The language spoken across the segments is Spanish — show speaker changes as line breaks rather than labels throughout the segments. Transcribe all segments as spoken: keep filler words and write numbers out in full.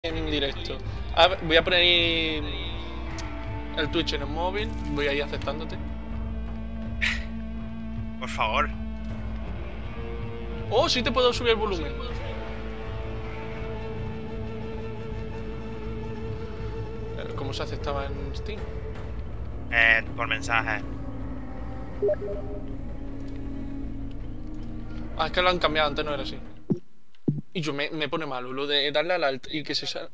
en directo. A ver, voy a poner el Twitch en el móvil. Voy a ir aceptándote.
Por favor.
Oh, sí te puedo subir el volumen. ¿Cómo se aceptaba en Steam?
Eh, por mensaje.
Ah, es que lo han cambiado, antes no era así. Y yo me, me pone malo lo de darle al alt y que se salga.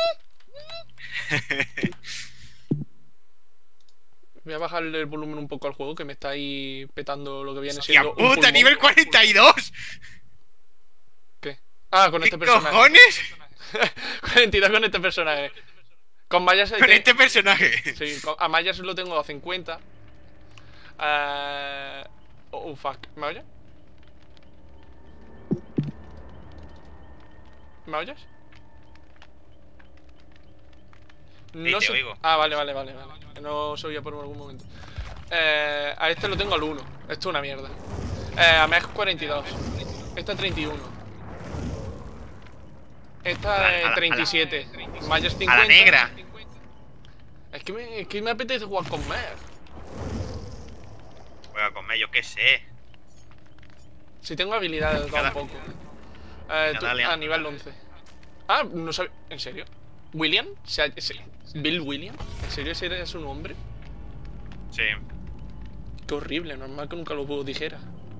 Voy a bajarle el volumen un poco al juego, que me está ahí petando lo que viene siendo.
¡Hostia puta! ¡Nivel cuarenta y dos!
¿Qué? Ah, con
¿Qué
este personaje.
cojones?
cuarenta y dos con este personaje. Con Mayas.
Con este personaje.
Sí, con, a Mayas lo tengo a cincuenta. Uh... Oh, oh, fuck. ¿Me oyes? ¿Me oyes? No
sí, te
sé...
oigo.
Ah, vale, vale, vale, vale. No se oía por algún momento. Eh, a este lo tengo al uno. Esto es una mierda. Eh, a Meg cuarenta y dos. Esta treinta y uno. Esta es treinta y siete. Mayas cincuenta.
A la negra.
Es que me, es que me apetece jugar con Meg.
Juega con Meg, yo qué sé.
Si tengo habilidades
Cada...
un poco. Eh, tú, a nivel once. Ah, no sabía. ¿En serio? ¿William? O sea, ¿Bill William? ¿En serio ese era su nombre?
Sí.
Qué horrible, normal que nunca lo dijera.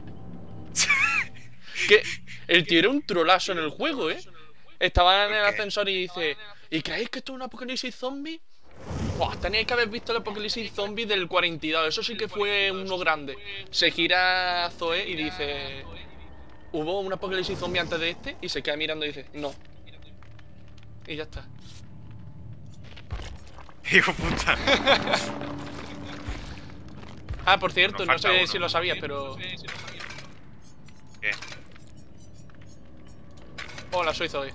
Que el tío era un trolazo en el juego, ¿eh? Estaba en el ascensor y dice: ¿y creéis que esto es un apocalipsis zombie? Buah, teníais que haber visto el apocalipsis zombie del cuarenta y dos. Eso sí que fue uno grande. Se gira a Zoe y dice: ¿hubo un apocalipsis zombie antes de este? Y se queda mirando y dice: no. Y ya está.
Hijo puta.
Ah, por cierto, no sé uno. si lo sabías, pero...
¿Qué?
Hola, soy Zoe.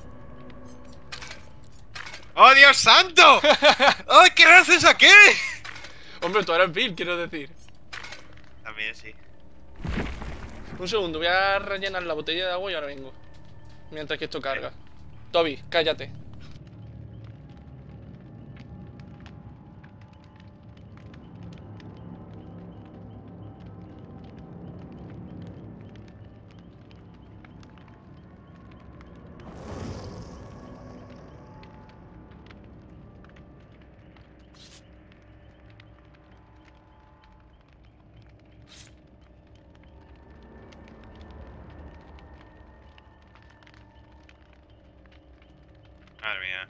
¡Oh, Dios santo! ¡Ay, qué haces aquí!
Hombre, tú eres Bill, quiero decir.
También sí.
Un segundo, voy a rellenar la botella de agua y ahora vengo. Mientras que esto carga. Toby, cállate.
Madre mía.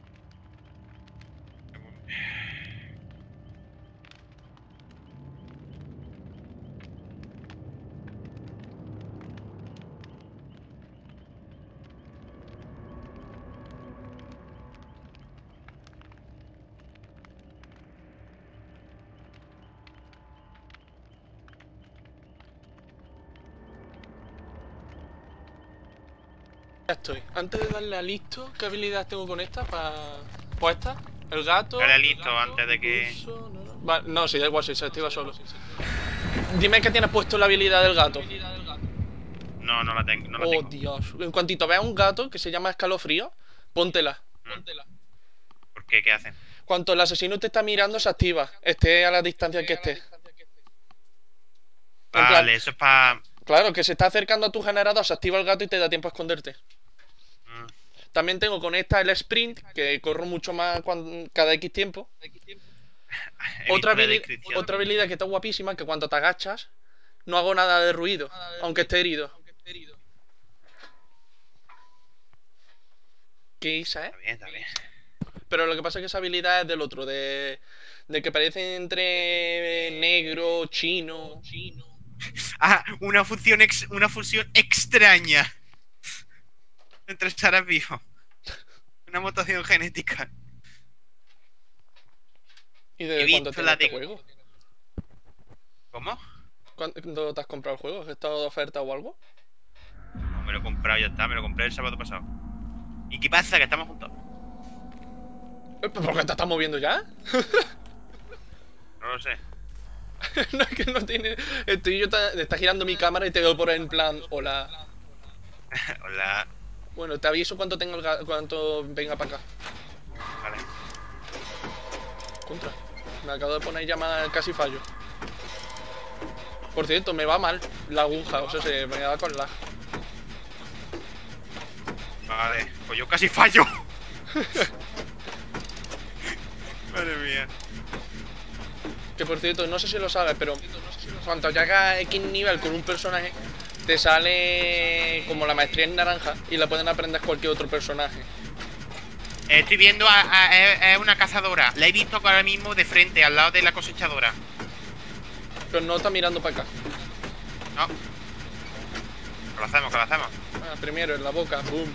Ya estoy. Antes de darle a listo, ¿qué habilidad tengo con esta? Para... Pues esta, el gato...
Dale listo antes de que...
Uso, no, no. Vale, no, sí, da igual, si se activa solo. Dime que tienes puesto la habilidad del gato.
No, no la tengo, no la
oh,
tengo.
Dios. En cuantito veas un gato que se llama escalofrío, póntela.
Póntela. ¿Por qué? ¿Qué hacen?
Cuando el asesino te está mirando, se activa. Esté a la distancia que esté.
Vale, plan, eso es para...
Claro, que se está acercando a tu generador, se activa el gato y te da tiempo a esconderte. Mm. También tengo con esta el sprint, que corro mucho más cuando, cada X tiempo. Otra, habili otra habilidad que está guapísima, que cuando te agachas, no hago nada de ruido, nada de aunque esté herido. ¿Qué isa, eh?
Está bien, está bien.
Pero lo que pasa es que esa habilidad es del otro, de, de que parece entre negro, chino...
Ah, una función ex, una fusión extraña entre estar vivo. Una mutación genética.
¿Y de cuándo te
la
de...
este juego? ¿Cómo?
¿Cuándo te has comprado el juego? ¿Has estado de oferta o algo?
No, me lo he comprado, ya está, me lo compré el sábado pasado. ¿Y qué pasa? Que estamos juntos.
¿Por qué te estás moviendo ya?
No lo sé.
No, es que no tiene... Estoy yo, está, está girando mi cámara y te veo por ahí en plan... Hola.
Hola.
Bueno, te aviso cuando tenga el ga- cuando venga para acá.
Vale.
Contra. Me acabo de poner llamada, casi fallo. Por cierto, me va mal la aguja, o sea, se me va con lag.
Vale, pues yo casi fallo. Madre mía.
Que por cierto, no sé si lo sabes, pero cuando llegas a X nivel con un personaje, te sale como la maestría en naranja y la pueden aprender cualquier otro personaje.
Eh, estoy viendo a, a- a- a una cazadora. La he visto ahora mismo de frente, al lado de la cosechadora.
Pero no está mirando para acá.
No. ¿Qué lo hacemos? ¿Qué lo hacemos?
Ah, primero en la boca, boom.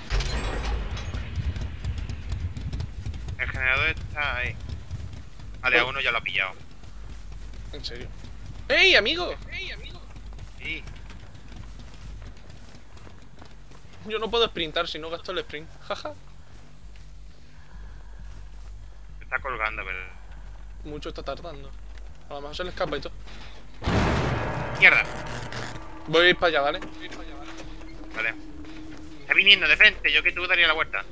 El generador está ahí. Vale, a uno ya lo ha pillado.
En serio. ¡Ey, amigo!
Sí.
Yo no puedo sprintar si no gasto el sprint. Jaja.
Se está colgando, pero...
Mucho está tardando. A lo mejor se le escapa y todo.
¡Mierda!
Voy a ir para allá, ¿vale?
Vale. Está viniendo de frente, yo que tú daría la vuelta.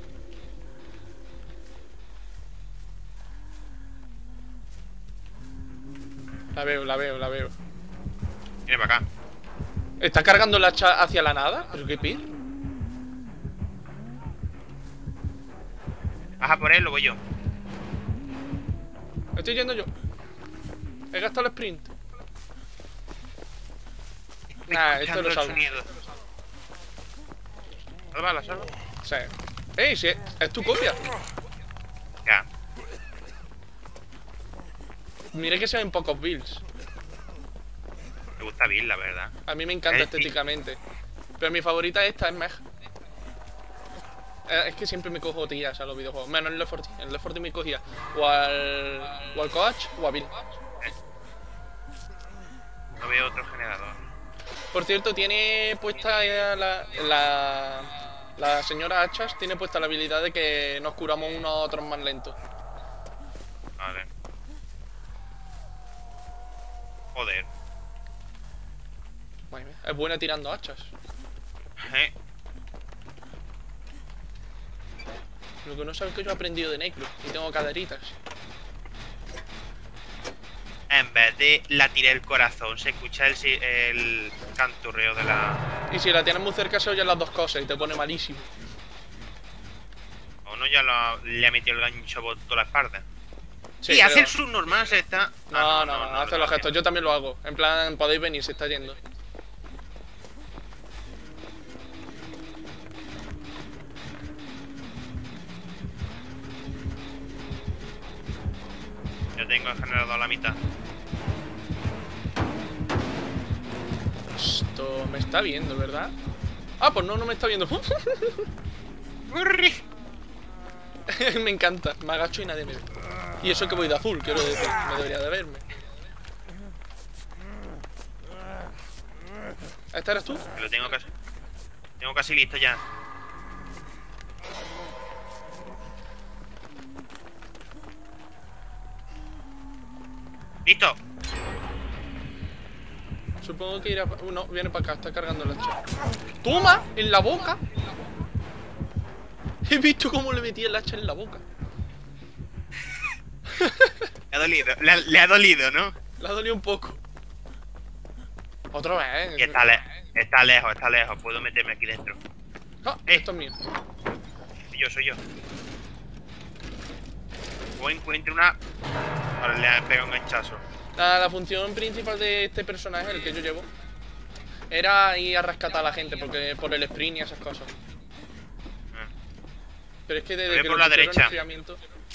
La veo, la veo, la veo.
Viene para acá.
¿Está cargando el hacha hacia la nada? ¿Pero qué pir?
Baja por él, lo voy yo.
Estoy yendo yo. He gastado el sprint. Nah, esto
Escuchando
lo
el
salvo.
sonido. Sálvala, salva.
Sí. ¡Ey! Sí, es tu copia.
Ya.
Mire que se ven pocos builds.
Me gusta Bill, la verdad.
A mí me encanta
Eh,
estéticamente. Pero mi favorita esta es Meg. Eh, Es que siempre me cojo tías a los videojuegos. Menos en el Left four Dead. En el Left four Dead me cogía o al, o al coach o a Bill.
No veo otro generador.
Por cierto, tiene puesta eh, la, la, la señora Hachas, tiene puesta la habilidad de que nos curamos unos a otros más lentos.
Vale. Joder.
Madre mía, es buena tirando hachas.
Eh,
Lo que no sabes es que yo he aprendido de Necro y tengo caderitas.
En vez de latir el corazón, se escucha el, si- el canturreo de la...
Y si la tienes muy cerca se oyen las dos cosas y te pone malísimo.
A uno ya lo ha- le ha metido el gancho por toda la espalda.
Sí,
y hace
pero-
el subnormal, se está...
No,
Ah,
no, no, hace los gestos, yo también lo hago. En plan, podéis venir, se está yendo.
Yo tengo el generador a la mitad.
Esto me está viendo, ¿verdad? Ah, pues no, no me está viendo.
¡Corre!
Me encanta, me agacho y nadie me ve. Y eso que voy de azul, quiero decir, me debería de verme. ¿Esta eres tú?
Lo tengo casi... Tengo casi listo ya. ¡Listo!
Supongo que irá... pa- No, viene para acá, está cargando el hacha. ¡Toma! ¡En la boca! He visto cómo le metí el hacha en la boca.
Le ha dolido, le ha, le ha dolido, ¿no?
Le ha dolido un poco. Otra vez.
Y está, le está lejos, está lejos. Puedo meterme aquí dentro.
Ah,
Eh.
esto es mío.
Soy yo, soy yo. O encuentro una... Ahora le ha pegado un ganchazo.
La, la función principal de este personaje, el que yo llevo, era ir a rescatar a la gente porque por el sprint y esas cosas.
Ah.
Pero es que desde
Ve
que
por
lo
la
pusieron en
derecha.
enfriamiento,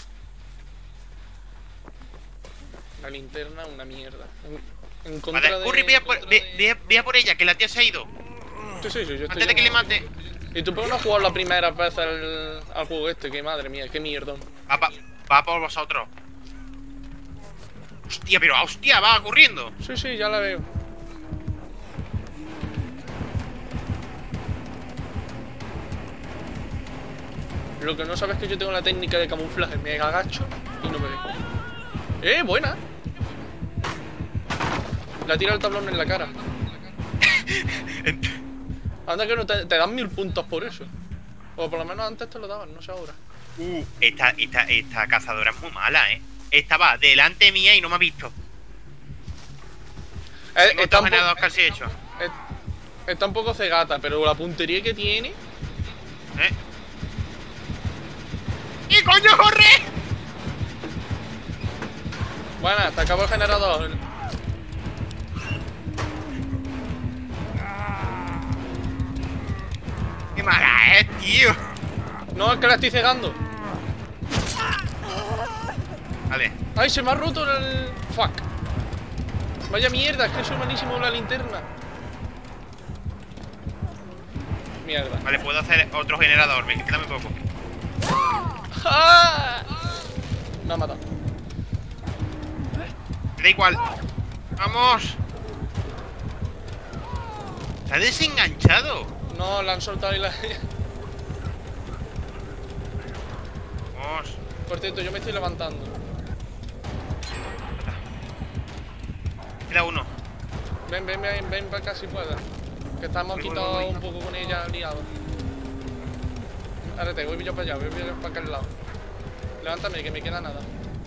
la linterna, una mierda. En, en contra
Vale,
de...
Curry, ve a, por, ve, ve a- ve a por ella, que la tía se ha ido.
Sí, sí, sí, yo estoy
Antes de que le
llamando.
mate.
Y tú puedes no jugar la primera vez al, al juego este, que madre mía, qué mierdón.
Va, pa- va por vosotros. Hostia, pero hostia, va corriendo.
Sí, sí, ya la veo. Lo que no sabes es que yo tengo la técnica de camuflaje. Me agacho y no me ve. ¡Eh, buena! La tira el tablón en la cara. Anda que no te, te dan mil puntos por eso. O por lo menos antes te lo daban, no sé ahora.
Uh, esta, esta, esta cazadora es muy mala, ¿eh? Estaba delante mía y no me ha visto.
Eh,
Tengo
está,
dos
un po-
ganados casi hechos.
eh, está un poco cegata, pero la puntería que tiene.
¿Eh? ¡Y coño, corre!
Bueno, te acabó el generador.
¡Qué mala es, tío!
No, es que la estoy cegando.
Vale.
¡Ay, se me ha roto el... Fuck! Vaya mierda, es que soy malísimo con la linterna. Mierda.
Vale, puedo hacer otro generador. Me queda muy poco.
¡Ah! Me ha matado.
Me da igual. ¡Vamos! ¡Se ha desenganchado!
No, la han soltado y la...
Vamos.
Por cierto, yo me estoy levantando.
Queda uno.
Ven, ven, ven, ven para acá si puedas. Que estamos aquí
Voy, voy,
todos
voy.
un poco con ella liados. Ahora te voy yo para allá, voy yo para aquel lado. Levántame, que me queda nada.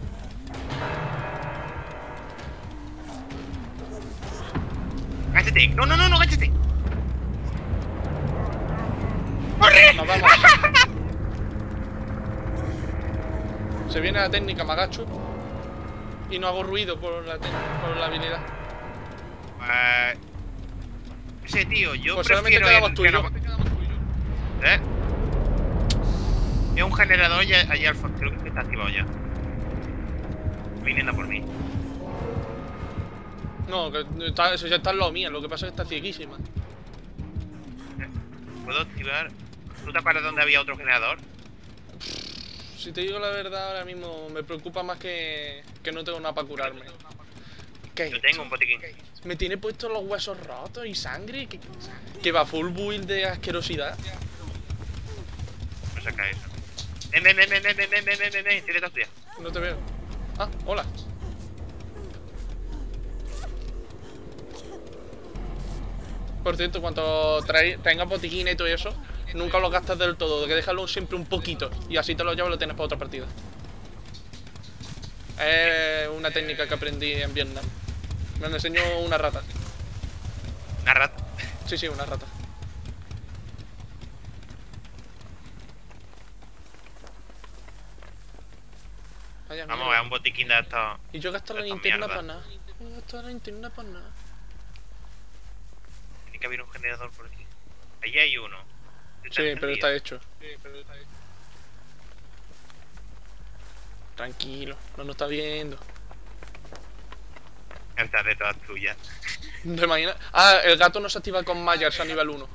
¡Gáchate! ¡No, no, no, no, gáchate! ¡Corre!
Nos vamos. Se viene la técnica, me agacho. Y no hago ruido por la, por la habilidad.
Eh, ese tío, yo
Pues solamente
prefiero
quedamos
el
tú y yo.
que no- ¿Eh? Hay un generador ya, allá al fondo, creo que está activado ya. Viniendo por mí.
No, que está, eso ya está en lo mío, lo que pasa es que está cieguísima.
¿Puedo activar? ¿Tú te acuerdas dónde había otro generador?
Si te digo la verdad, ahora mismo me preocupa más que, que no tengo nada para curarme. ¿Qué?
Yo tengo un botiquín.
Me tiene puestos los huesos rotos y sangre. Que, que va full build de asquerosidad.
No saca eso. Ven, ven, ven, ven, ven, ven, ven, ven, ven, ven, ven, tírate a tuya.
No te veo. Ah, hola. Por cierto, cuando trae- tengas botiquines y todo eso, nunca lo gastas del todo, que déjalo siempre un poquito. Y así te lo llevas y lo tienes para otra partida. Es una técnica que aprendí en Vietnam. Me lo enseñó una rata.
Una rata.
Sí, sí, una rata. Vaya
Vamos a
mierda.
ver un botiquín de estos.
Y yo gasto la
Esto
linterna
mierda.
para nada. Yo gasto la linterna para nada.
Tiene que haber un generador por aquí. Allí hay uno.
Sí, pero está hecho. Tranquilo, no nos está viendo.
Está detrás tuya.
¿Te imaginas? Ah, el gato no se activa con Myers a nivel uno.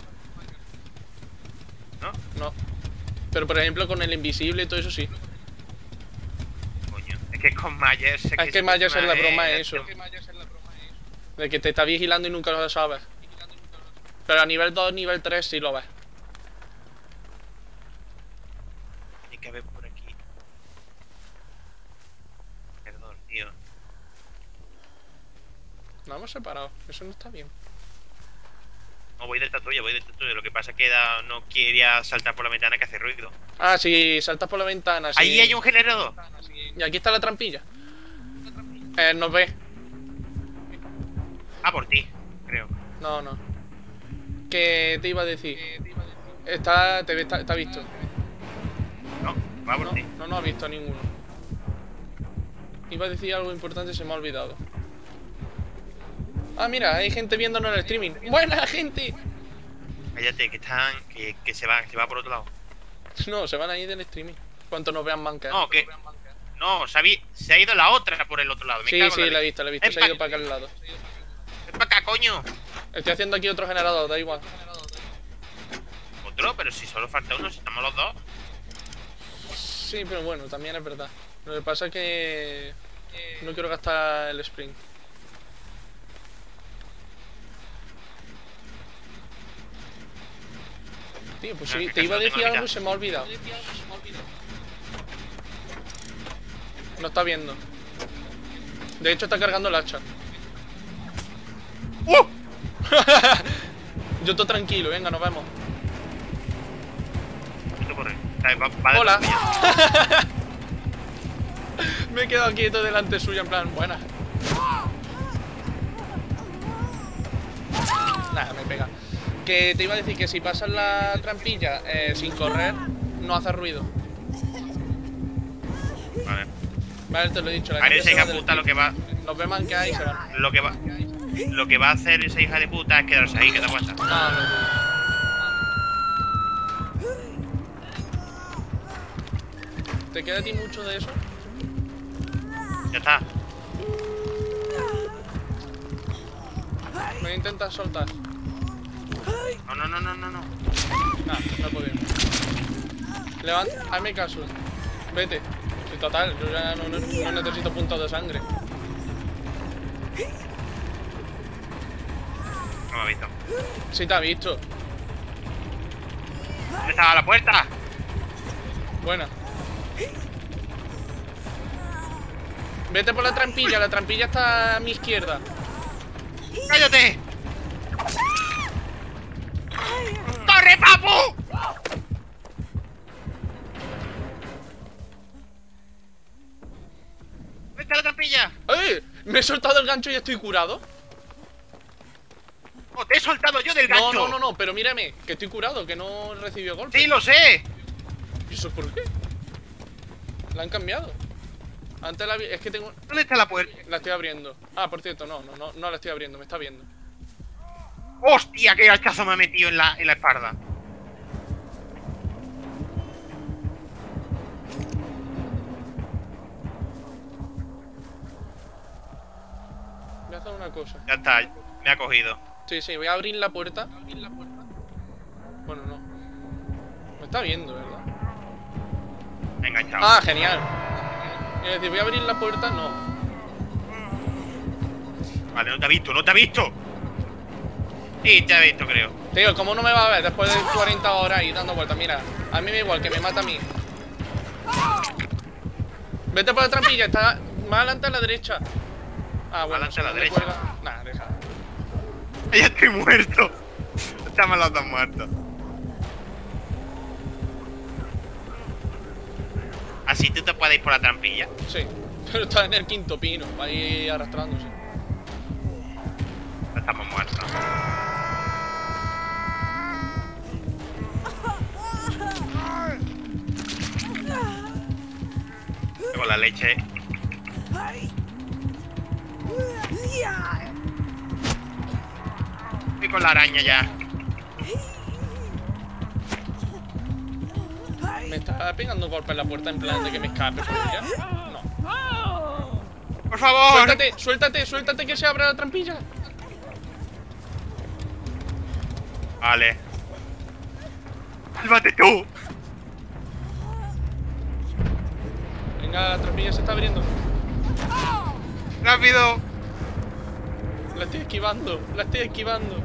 ¿No?
No. Pero por ejemplo con el invisible y todo eso sí.
Coño. Es que con Myers.
Es que Myers es la broma es eso. De que te está vigilando y nunca lo sabes. Pero a nivel dos, nivel tres sí lo ves.
Tiene que haber por aquí. Perdón, tío.
Nos hemos separado, eso no está bien.
No, voy detrás tuya, voy detrás tuya. Lo que pasa es que da- no quería saltar por la ventana que hace ruido.
Ah, si saltas por la ventana, sí.
Ahí hay un generador.
Y aquí está la trampilla. Eh, nos ve.
Ah, por ti, creo.
No, no. ¿Qué te iba a decir? Está, te, ve- está, está visto.
No, va por
No,
ti.
no, no ha visto a ninguno. Iba a decir algo importante y se me ha olvidado. Ah, mira, hay gente viéndonos en el streaming. ¡Buena gente!
Cállate, que están. Que, que se va, que se va por otro lado.
No, se van a ir del streaming. Cuanto nos vean mancar.
No, que. No, se ha, vi- se ha ido la otra por el otro lado. Me
Sí,
cago en
sí, la he
leche.
visto, la he visto.
Ven
Se ha ido
pa-
para aquel lado.
Ven para acá, coño.
Estoy haciendo aquí otro generador, da igual.
Otro, pero si solo falta uno, si estamos los dos.
Sí, pero bueno, también es verdad. Lo que pasa es que no quiero gastar el sprint. Tío, pues
No,
sí,
que
te
casi
iba a
lo tengo
decir
a mitad.
algo y se me ha olvidado. No está viendo. De hecho está cargando el hacha.
¡Uh!
Yo estoy tranquilo, venga, nos vemos.
Yo te Va, va de
¡Hola!
trampilla.
Me he quedado quieto delante suya, en plan, buena. Nada, me pega. Que te iba a decir que si pasas la trampilla eh, sin correr, no hace ruido.
Vale.
Vale, te lo he dicho. La
Ahora
gente
esa
se va
hija
del
puta lo
equipo.
que va.
Nos ve manquear y se van.
Lo que va. Lo que va a hacer esa hija de puta es quedarse ahí, que te aguanta.
Ah, no, no. ¿Te queda a ti mucho de eso?
Ya está.
Me intentas soltar.
No, no, no, no, no, no.
Nah, no he podido. Levanta, hazme caso. Vete. Sí, total, yo ya no, no, no necesito puntos de sangre.
No me ha visto.
Sí te ha visto.
¿Dónde estaba la puerta?
Buena. Vete por la trampilla, la trampilla está a mi izquierda.
¡Cállate! ¡Corre, papu! ¿Dónde está la trampilla?
¡Eh! Me he soltado el gancho y estoy curado.
¡Oh, te he soltado yo del
No,
gancho!
no, no, no, pero mírame, que estoy curado, que no recibió golpe.
¡Sí, lo sé!
¿Y eso por qué? La han cambiado. Antes la vi... Es que tengo...
¿Dónde está la puerta?
La estoy abriendo. Ah, por cierto, no, no, no, no la estoy abriendo, me está viendo.
¡Hostia, qué hachazo me ha metido en la, en la espalda!
Voy a hacer una cosa.
Ya está, me ha cogido.
Sí, sí, voy a abrir la puerta. Bueno, no. Me está viendo, ¿verdad?
Me he enganchado.
Ah, genial. Es decir, voy a abrir la puerta, no.
Vale, no te ha visto, no te ha visto. Sí, te ha visto, creo.
Tío, ¿cómo no me va a ver después de cuarenta horas ahí dando vueltas? Mira, a mí me da igual, que me mata a mí. Vete por la trampilla, está más adelante a la derecha. Ah, bueno,
Adelante a la
¿dónde
derecha.
cuelga? Nah, deja.
Ya estoy muerto. Estamos los dos muertos. ¿Así tú te puedes ir por la trampilla?
Sí, pero está en el quinto pino, va ahí arrastrándose.
Estamos muertos. Con la leche. Estoy con la araña ya.
Me está pegando golpe en la puerta en plan de que me escape por ella. No.
¡Por favor!
Suéltate, suéltate, suéltate que se abra la trampilla.
Vale. ¡Sálvate tú!
Venga, la trampilla se está abriendo.
¡Rápido!
La estoy esquivando, la estoy esquivando.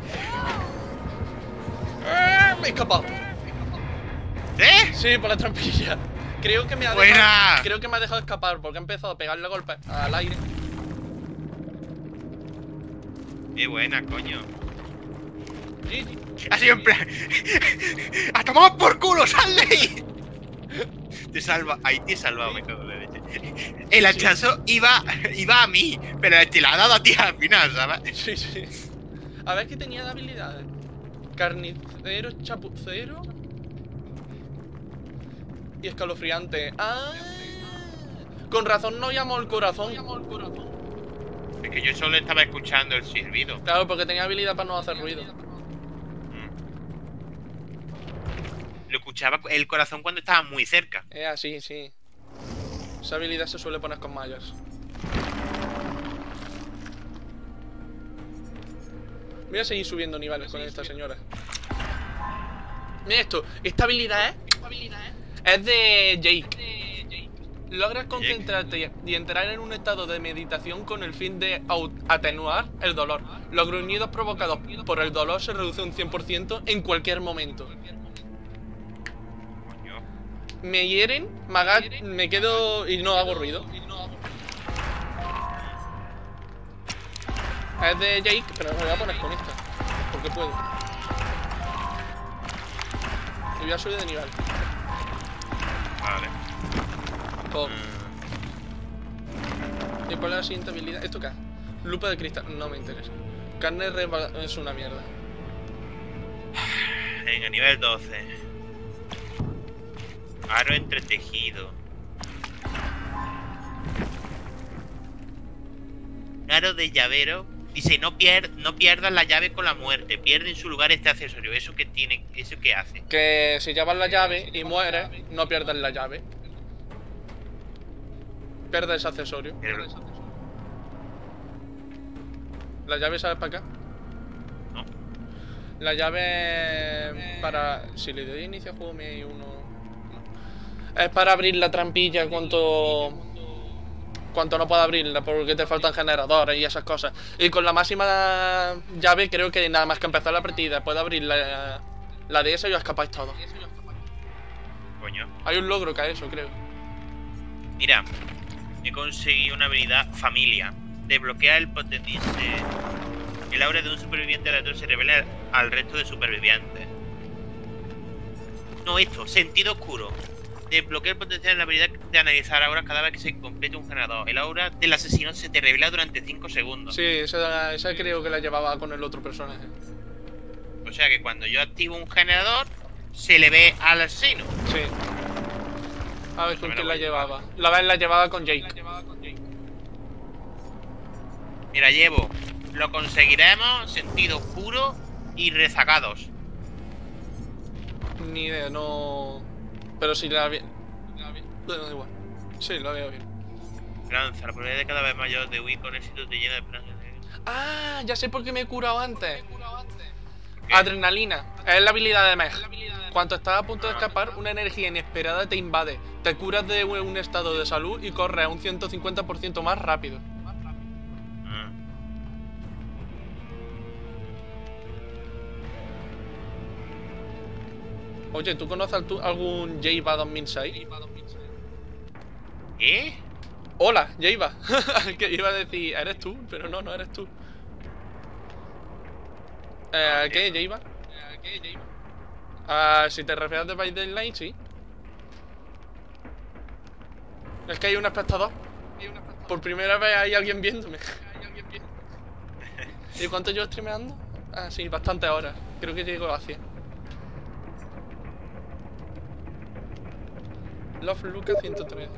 ¡Ah! Me he escapado.
¿Eh?
Sí, por la trampilla. Creo que me ha
¡Buena!
dejado, creo que me ha dejado escapar porque ha empezado a pegarle golpes al aire.
¡Qué buena, coño!
Sí.
Ha sido en plan... ¡A tomar por culo! ¡Sal de ahí! Te salva... Ahí te he salvado, me cago en la leche. El hachazo iba, iba a mí, pero te la ha dado a ti al final, ¿sabes?
Sí, sí. A ver qué tenía de habilidades. Carnicero, chapucero y escalofriante. ¡Ah! Con razón no llamó el corazón.
Es que yo solo estaba escuchando el silbido.
Claro, porque tenía habilidad para no hacer ruido.
Lo escuchaba el corazón cuando estaba muy cerca.
Es así, sí. Esa habilidad se suele poner con mallas. Voy a seguir subiendo niveles con esta señora. Mira esto, esta habilidad es, es de Jake. Logras concentrarte y entrar en un estado de meditación con el fin de atenuar el dolor. Los gruñidos provocados por el dolor se reducen un cien por ciento en cualquier momento. Me hieren, me, haga, me quedo y no hago ruido. Es de Jake, pero me voy a poner con esta, porque puedo. Y voy a subir de nivel.
Vale.
Pop.
Mm,
¿Y cuál es la siguiente habilidad? ¿Esto qué es? Lupa de cristal. No me interesa. Carne reba es una mierda.
Venga, nivel doce. Aro entretejido. Aro de llavero. Dice, no, pier no pierdas la llave con la muerte. Pierde en su lugar este accesorio. ¿Eso qué tiene? ¿Eso qué hace?
Que si llevas la llave y mueres, no pierdas la llave. Pierdes ese accesorio.
Pero-
¿La llave sabes para acá?
No.
La llave para... Si le doy inicio a juego me hay uno... No. Es para abrir la trampilla cuanto... Cuanto no pueda abrirla porque te faltan generadores y esas cosas. Y con la máxima llave creo que nada más que empezar la partida puede abrir la, la de esa y os escapáis todos.
Coño.
Hay un logro que a eso, creo.
Mira, he conseguido una habilidad familia. Desbloquea el potencial. El aura de un superviviente aleatorio se revela al resto de supervivientes. No, esto, sentido oscuro. Desbloquea el potencial de la habilidad de analizar auras cada vez que se complete un generador. El aura del asesino se te revela durante cinco segundos.
Sí, esa, esa creo que la llevaba con el otro personaje.
O sea que cuando yo activo un generador, se le ve al asesino.
Sí. A ver con
me
quién
la
la
voy a llevar.
llevaba. La vez la llevaba con Jake.
Mira, llevo. Lo conseguiremos, sentido oscuro y rezagados.
Ni idea, no... Pero si la vi... Bueno, da igual. Sí, lo veo bien.
Lanza, la probabilidad de cada vez mayor de huir con éxito te llena de esperanza.
Ah, ya sé por qué me he curado antes.
¿Qué?
Adrenalina. Es la habilidad de Meg. Cuando estás a punto de escapar, una energía inesperada te invade. Te curas de un estado de salud y corres a un ciento cincuenta por ciento más rápido.
Ah.
Oye, ¿tú conoces tú algún Jaiba dos mil seis?
¿Qué?
Hola, Jaiba. Que iba a decir, eres tú, pero no, no eres tú. Eh, ¿Qué, Jaiba? Ah, si te refieres de By Daylight, sí. Es que hay un espectador. Por primera vez hay alguien viéndome. ¿Y cuánto llevo streameando? Ah, sí, bastantes horas. Creo que llego a cien. Love Luca ciento tres.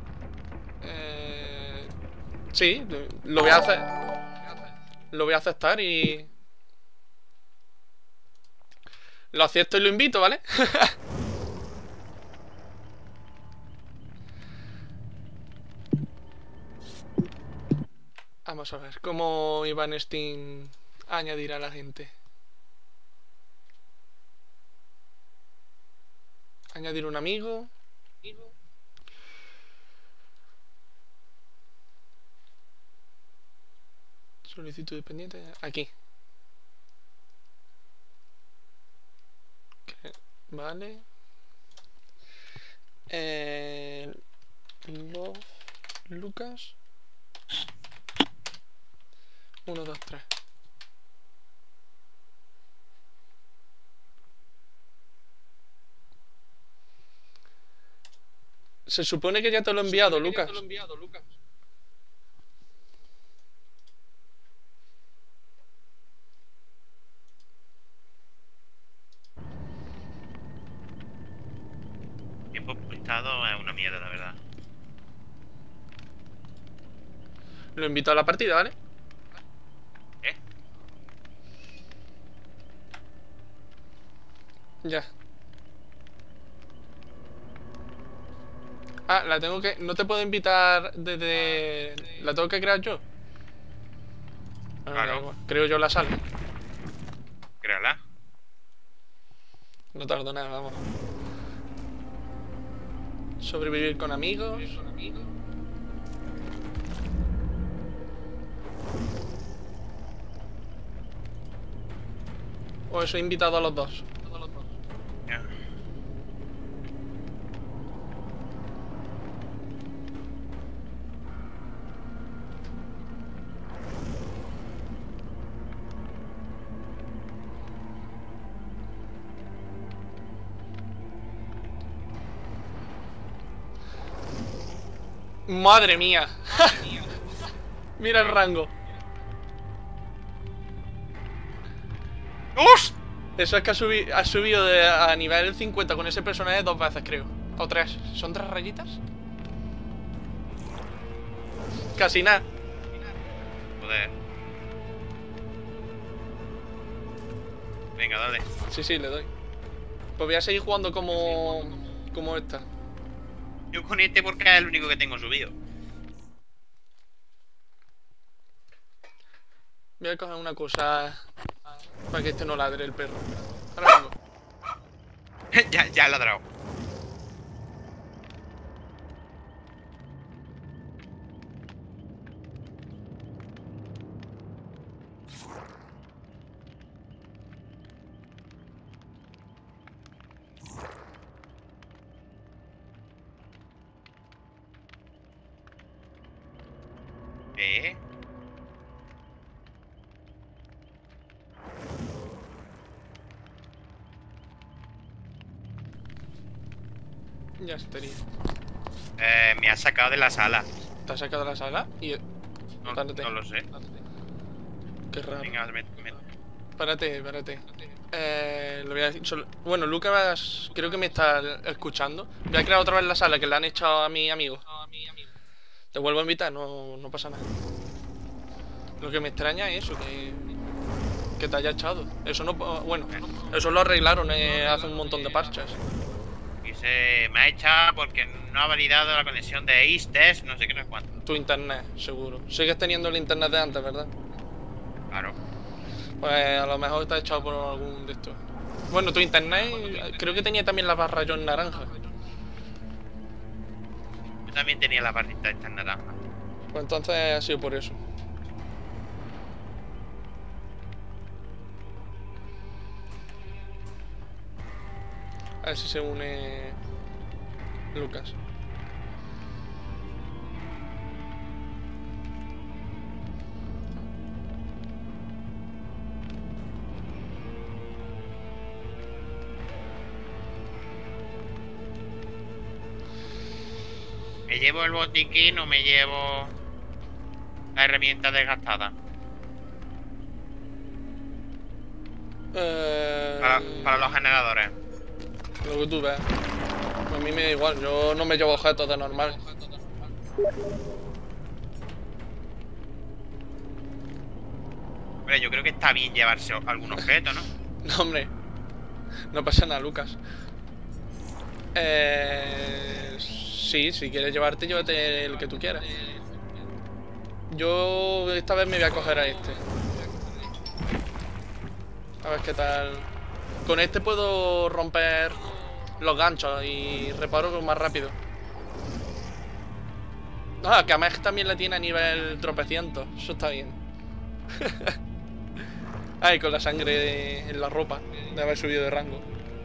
Eh, sí, lo voy a hacer. Lo voy a aceptar y... Lo acepto y lo invito, ¿vale? Vamos a ver cómo iba en Steam a añadir a la gente. Añadir un amigo. Solicitud dependiente. Aquí. Vale. Eh, Love Lucas. uno, dos, tres. Se supone que ya te lo he enviado, Lucas.
Tiempo prestado es una mierda, la verdad.
Lo invito a la partida, ¿vale?
¿Eh?
Ya. Ah, la tengo que... No te puedo invitar desde... ¿La tengo que crear yo? Ah,
Claro.
da igual. Creo yo la sala.
Créala.
No tardo nada, vamos. Sobrevivir con amigos. O eso he invitado a los dos.
Ya.
Madre mía. Mira el rango.
¡Os!
Eso es que ha, subi ha subido de, a nivel cincuenta con ese personaje dos veces, creo. O tres. ¿Son tres rayitas? Casi nada.
Joder. Venga, dale.
Sí, sí, le doy. Pues voy a seguir jugando como... Como esta.
Yo con este porque es el único que tengo subido.
Voy a coger una cosa para que este no ladre el perro. Ahora vengo.
ya, ya he ladrado. ¿Eh?
Ya estaría.
Eh, me ha sacado de la sala.
¿Te has sacado de la sala? Y...
No,
Párate.
no lo sé.
Qué raro.
Venga, me, me...
Párate, párate. Eh, lo voy a decir solo... Bueno, Lucas creo que me está escuchando. Voy a crear otra vez la sala que le han echado a mi amigo. Te vuelvo a invitar, no, no pasa nada. Lo que me extraña es eso, que... Que te haya echado. Eso no... Bueno, eso lo arreglaron eh, hace un montón de parches.
Y se me ha echado porque no ha validado la conexión de Eastes, no sé qué, no sé cuánto.
Tu internet, seguro. Sigues teniendo el internet de antes, ¿verdad?
Claro.
Pues a lo mejor está echado por algún de estos. Bueno, tu internet creo que tenía también la barra yo en naranja.
Yo también tenía la barrita esta en naranja.
Pues entonces ha sido por eso. A ver si se une Lucas.
¿Me llevo el botiquín o me llevo la herramienta desgastada?
Eh,
Para, para los generadores.
Lo que tú veas. A mí me da igual, yo no me llevo objetos de normal.
Hombre, yo creo que está bien llevarse algún objeto, ¿no?
No, hombre. No pasa nada, Lucas. Eh... Sí, si quieres llevarte, llévate el que tú quieras. Yo esta vez me voy a coger a este. A ver qué tal. Con este puedo romper los ganchos y reparo más rápido. Ah, que a Meg también le tiene a nivel tropecientos. Eso está bien. Ay, con la sangre en la ropa de haber subido de rango.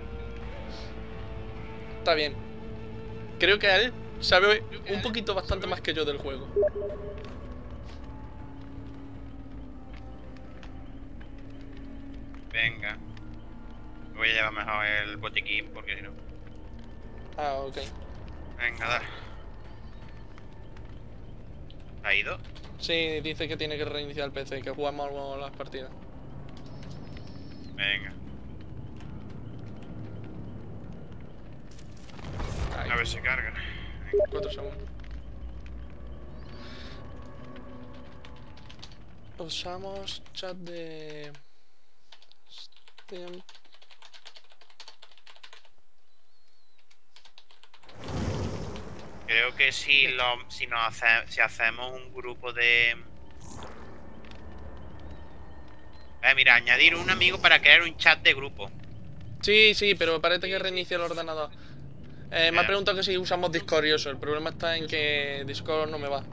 Está bien. Creo que él sabe un poquito bastante más que yo del juego.
Venga. Voy a llevar mejor el botiquín porque si no.
Ah, ok.
Venga, dale. ¿Ha ido?
Sí, dice que tiene que reiniciar el P C, que jugamos las partidas.
Venga.
Ahí.
A ver si carga.
Cuatro segundos. Usamos chat de... Steam.
Creo que si lo, si nos hace, si hacemos un grupo de... Eh, mira, añadir un amigo para crear un chat de grupo.
Sí, sí, pero parece que reinicia el ordenador. Eh, me ha
Eh.
preguntado que si usamos Discord y eso. El problema está en que Discord no me va.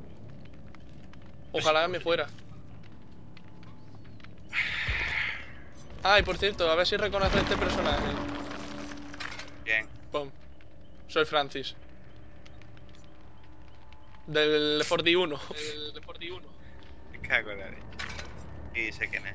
Ojalá me fuera. Ah, y por cierto, a ver si reconoce este personaje.
Bien.
Pum. Soy Francis. Del Left four Dead uno. Del Left four Dead uno.
Me cago en la leche. Sí, sé quién es.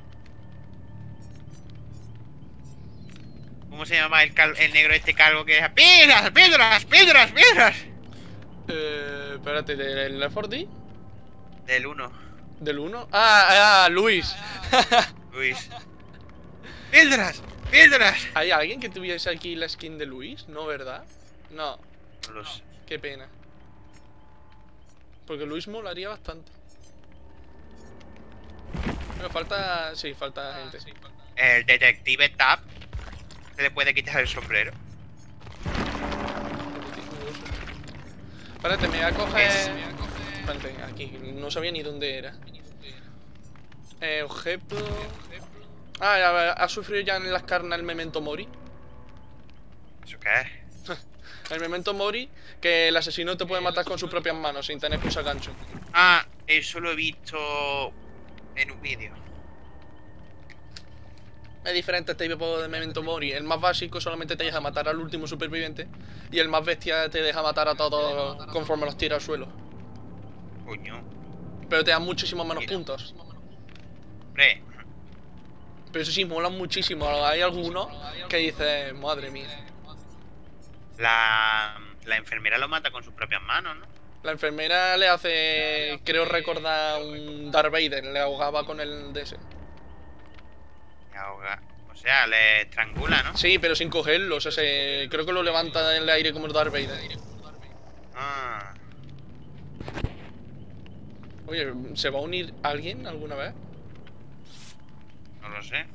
¿Cómo se llama el, cal el negro este calvo que es? ¡Piedras, piedras, piedras, piedras!
Eh... Espérate, ¿del Left four Dead?
Del uno.
¿Del uno? Ah, ah, Luis.
Luis. ¡Piedras! ¡Piedras!
¿Hay alguien que tuviese aquí la skin de Luis? No, ¿verdad? No.
No lo sé.
Qué pena. Porque Luis molaría bastante. Pero falta... Sí, falta gente.
El detective Tab se le puede quitar el sombrero.
Espérate, me voy a coger...
Es-
Espérate, aquí. No sabía ni dónde era. Eh, objeto... Ah, ya, ha sufrido ya en las carnes el Memento Mori.
¿Eso qué es?
El Memento Mori, que el asesino te puede matar con sus propias manos sin tener que usar gancho.
Ah, eso lo he visto en un vídeo.
Es diferente este tipo de Memento Mori. El más básico solamente te deja matar al último superviviente. Y el más bestia te deja matar a todos conforme los tira al suelo.
Coño.
Pero te dan muchísimos menos
Mira.
puntos.
Hombre,
Pero eso sí, molan muchísimo. Hay algunos que dices, madre mía.
la, la enfermera lo mata con sus propias manos, ¿no?
La enfermera le hace, creo recordar, un Darth Vader. Le ahogaba con el D S.
Le ahoga. O sea, le estrangula, ¿no?
Sí, pero sin cogerlo. O sea, se, creo que lo levanta en el aire como el Darth Vader.
Ah.
Oye, ¿se va a unir alguien alguna vez?
No lo sé.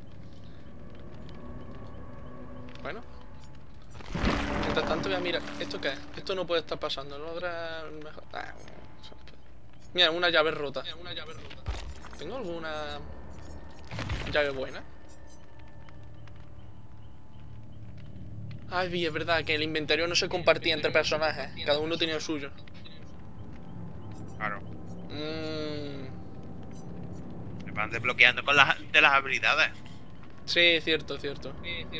Bueno. Mientras tanto voy a mirar. ¿Esto qué es? Esto no puede estar pasando. No habrá mejor. Ah, mira, una llave rota. ¿Tengo alguna llave buena? Ay, es verdad que el inventario no se compartía entre personajes. Cada uno tenía el suyo.
Claro.
Mmm.
Se van desbloqueando con las, de las habilidades.
Sí, cierto, cierto.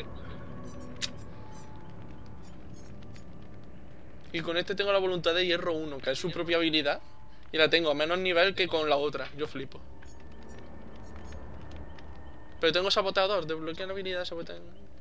Y con este tengo la voluntad de hierro uno, que es su propia habilidad. Y la tengo a menos nivel que con la otra. Yo flipo. Pero tengo saboteador, desbloquea la habilidad de saboteador.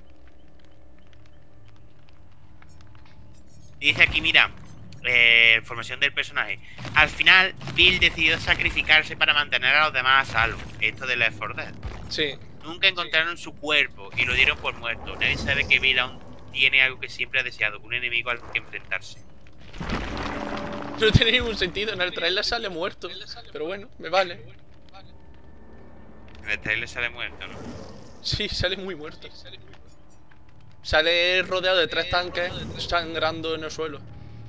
Dice aquí, mira, eh, formación del personaje. Al final, Bill decidió sacrificarse para mantener a los demás a salvo. Esto de Left four Dead.
Sí.
Nunca encontraron su cuerpo y lo dieron por muerto. Nadie sabe que Bill aún tiene algo que siempre ha deseado, un enemigo al que enfrentarse.
No tiene ningún sentido, en el trailer sale muerto. Pero bueno, me vale.
En el trailer sale muerto, ¿no?
Sí, sale muy muerto. Sale rodeado de tres tanques sangrando en el suelo.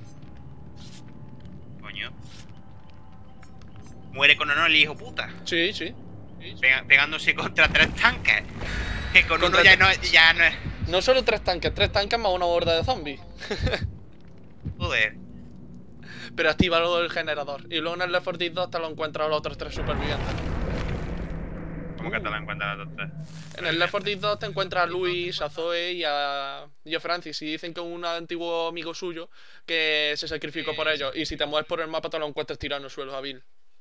Coño. Muere con honor el hijo puta.
Sí, sí.
Pega- pegándose contra tres tanques. Que con
Contra
uno ya
tre-
no, ya no es.
No solo tres tanques, tres tanques más una horda de zombies.
Joder.
Pero activa luego el generador. Y luego en el Left four Dead dos te lo encuentras a los otros tres supervivientes.
¿Cómo que te la encuentras las dos tres?
En el Left four Dead dos te encuentras a Luis, a Zoe y a, y a Francis. Y dicen que un antiguo amigo suyo que se sacrificó por ellos. Y si te mueves por el mapa te lo encuentras tirado en el suelo, a Bill.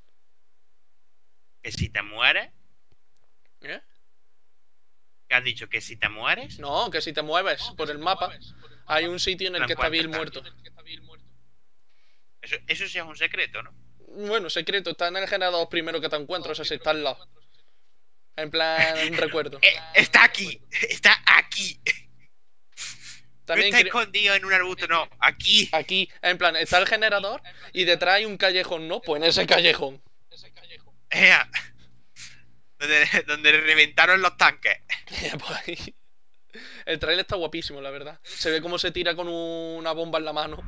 Que si te mueres.
¿Eh?
¿Qué has dicho? ¿Que si te mueres?
No, que si te mueves por el mapa hay un sitio en el
Lo
que está Bill
encuentras.
muerto.
Eso, eso sí es un secreto, ¿no?
Bueno, secreto, está en el generador primero que te encuentras, o sea, si está al lado. En plan, recuerdo.
Eh, está aquí. Está aquí.
También
no está
cre-
escondido en un arbusto, no. Aquí.
aquí, en plan, está el generador y detrás hay un callejón, ¿no? Pues en ese callejón.
Ea. Donde, donde reventaron los tanques.
Pues ahí. El trailer está guapísimo, la verdad. Se ve cómo se tira con una bomba en la mano.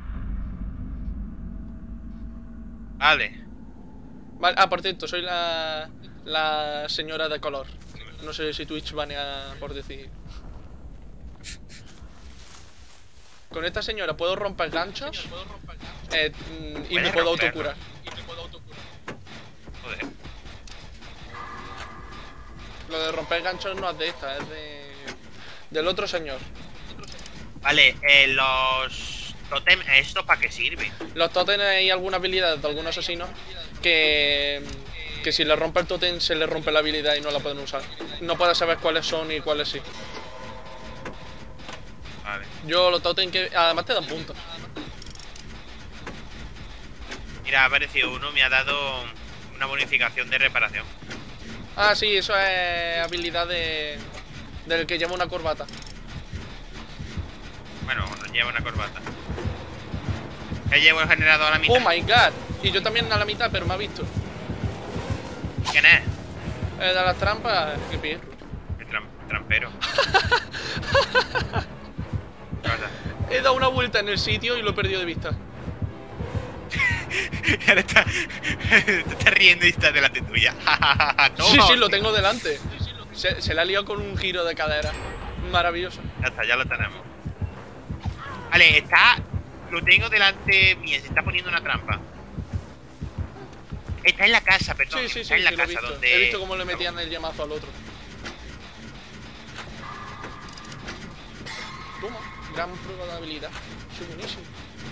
Vale.
Vale, ah, por cierto, soy la, la señora de color. No sé si Twitch banea por decir. Con esta señora puedo romper ganchos eh, mm, y me
Puedes
puedo
romperlo.
autocurar.
Joder.
Lo de romper ganchos no es de esta, es de del otro señor.
Vale, eh, los totem, ¿esto para qué sirve?
Los totems hay alguna habilidad de algunos asesinos que, que si le rompe el totem se le rompe la habilidad y no la pueden usar. No puedes saber cuáles son y cuáles sí.
Vale.
Yo los totems que además te dan puntos.
Mira, ha aparecido uno, me ha dado una bonificación de reparación.
Ah, sí, eso es habilidad de... del que lleva una corbata.
Bueno, no lleva una corbata. Ya llevo el generador a la mitad.
Oh my god. Y yo también a la mitad, pero me ha visto.
¿Quién es?
El de las trampas, qué pierro.
El tram trampero. ¿Qué pasa?
He dado una vuelta en el sitio y lo he perdido de vista.
Y ahora está, te estás riendo y está delante tuya.
Sí, sí, lo tengo delante. Se, se le ha liado con un giro de cadera. Maravilloso.
Ya está, ya lo tenemos. Vale, está... Lo tengo delante mía, se está poniendo una trampa. Está en la casa, perdón.
Sí, sí,
está
sí,
en la
sí, lo he
casa
visto.
donde...
He visto cómo le metían el llamazo al otro. Toma, gran prueba de habilidad. Soy buenísimo.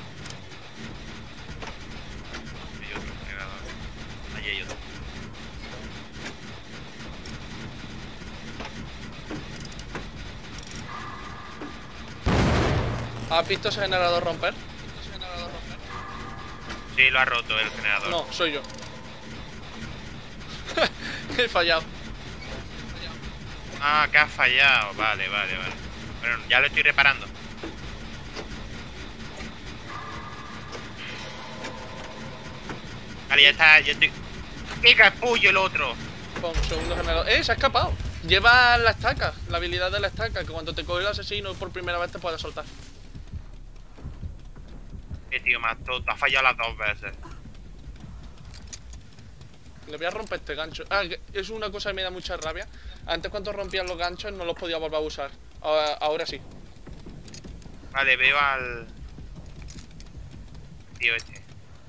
Hay otro generador. Allí hay otro.
¿Has visto ese generador romper?
Sí, lo ha roto el generador.
No, soy yo. He fallado.
Ah, que ha fallado. Vale, vale, vale. Bueno, ya lo estoy reparando. Vale, ya está, ya estoy... ¡Qué capullo el otro!
Pon segundo generador. ¡Eh! Se ha escapado. Lleva la estaca, la habilidad de la estaca, que cuando te coge el asesino por primera vez te puede soltar.
Eh, tío, más tonto. Ha fallado las dos veces.
Le voy a romper este gancho. Ah, que es una cosa que me da mucha rabia. Antes cuando rompían los ganchos no los podía volver a usar. Ahora, ahora sí.
Vale, veo al... Tío este.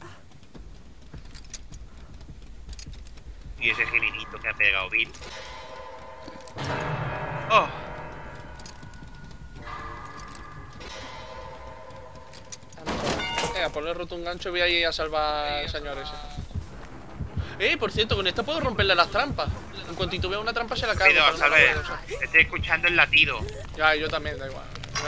Y ese gelinito que ha pegado Bill. ¡Oh!
Venga, por le he roto un gancho voy a ir a salvar al señor ese. Eh, por cierto, con esta puedo romperle las trampas. En cuantito vea una trampa se la cargo.
Pero,
pero no la
¿sabes?
puedo usar.
Estoy escuchando el latido.
Ya, yo también, da igual.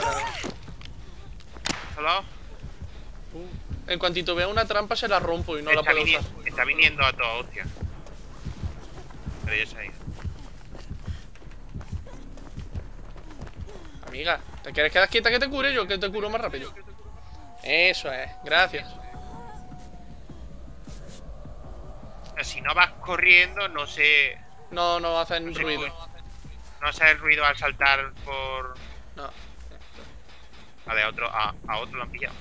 ¿Hola?
Uh, en cuantito vea una trampa se la rompo y no la
está,
puedo
vini
usar.
está viniendo a toda hostia. Pero ya se ha ido.
Amiga, ¿te quieres quedar quieta que te cure yo? Que te curo más rápido. Eso es, gracias.
Si no vas corriendo, no sé...
No, no hacen
No sé,
ruido.
No hace el ruido al saltar por...
No.
Vale, a otro, a, a otro lo han pillado.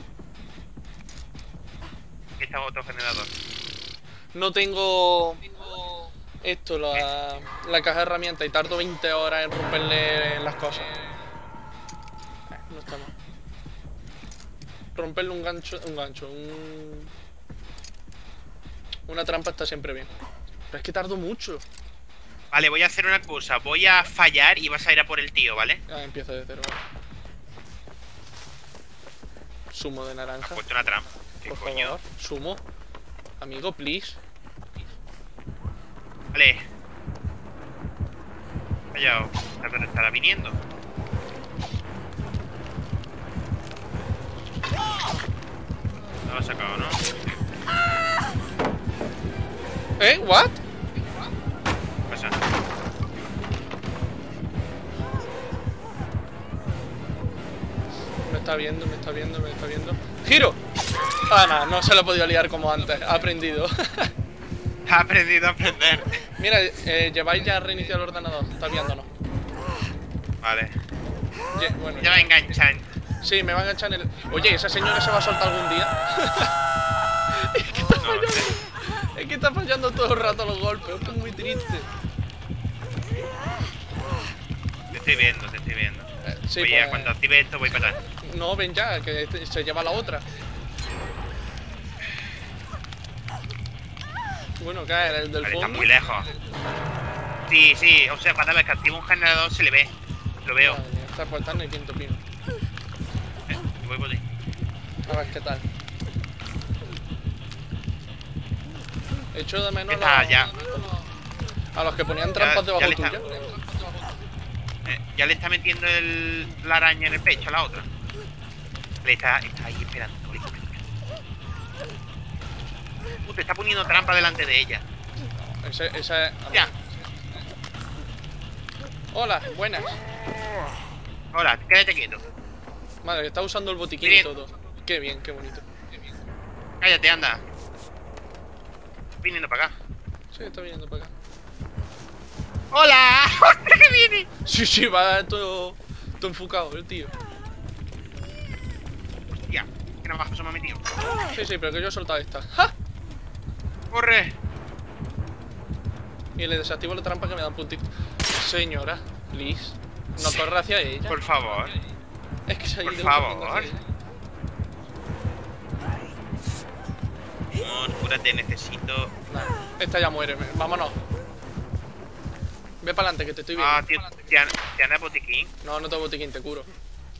Aquí está otro generador.
No tengo esto, la, la caja de herramientas y tardo veinte horas en romperle las cosas. Eh, no está mal. Romperle un gancho, un gancho, un... una trampa está siempre bien. Pero es que tardo mucho.
Vale, voy a hacer una cosa. Voy a fallar y vas a ir a por el tío, ¿vale?
Ah, empiezo de cero. Vale. Zumo de
Has
naranja.
puesto una trampa. ¿Qué
Por
coño?
favor. Zumo. Amigo, please.
Vale. Vaya, pero estará viniendo. No lo ha sacado, ¿no?
¿Eh? ¿What?
¿Qué pasa?
Me está viendo, me está viendo, me está viendo. ¡Giro! Ah, no, no se lo he podido liar como antes. Ha aprendido.
Ha aprendido a aprender.
Mira, eh, lleváis ya reiniciado el ordenador. Está viéndonos.
Vale.
Ye- bueno,
Ya va a enganchar.
sí, me va a enganchar en el... Oye, ¿esa señora se va a soltar algún día? Es que está
No lo
fallando.
sé.
Es que está fallando todo el rato los golpes. Esto es muy triste.
Te estoy viendo, te estoy viendo.
Eh, sí,
Oye,
pues...
cuando active esto voy para atrás.
No, ven ya, que este- se lleva la otra. Bueno, ¿qué era? ¿El del
Vale, está
fondo?
muy lejos. Sí, sí, o sea, cada vez que activo un generador se le ve. Lo veo.
Madre mía, está faltando el quinto pino.
Eh, voy por ti.
A ver qué tal. Echo de menos
Está
a los,
ya.
a los que ponían trampas
Ya-
debajo
ya le
tuya.
está- Eh, ya le está metiendo el, la araña en el pecho a la otra. Le está, está ahí esperando. le está esperando. te está poniendo trampa delante de ella.
Ese, esa es...
Ya.
Hola, buenas.
Hola, quédate quieto.
Madre, que está usando el botiquín
Bien.
y todo. Qué bien, qué bonito.
Cállate, anda. Viniendo para acá.
Sí, está viniendo para acá.
¡Hola! ¡Hostia, que viene!
Sí, sí, va todo, todo enfocado el tío.
Hostia, que navaja se me ha metido.
Sí, sí, pero que yo he soltado esta. ¡Ja!
¡Corre!
Y le desactivo la trampa que me dan puntitos. Señora, please. No corre hacia ella.
Por favor.
Es que se ha
Por
ido
favor.
corriendo hacia ella.
No, cúrate, necesito.
Nah, esta ya muere. Vámonos. Ve para adelante, que te estoy viendo.
Ah, tío, ¿te ¿te botiquín?
No, no tengo botiquín, te curo.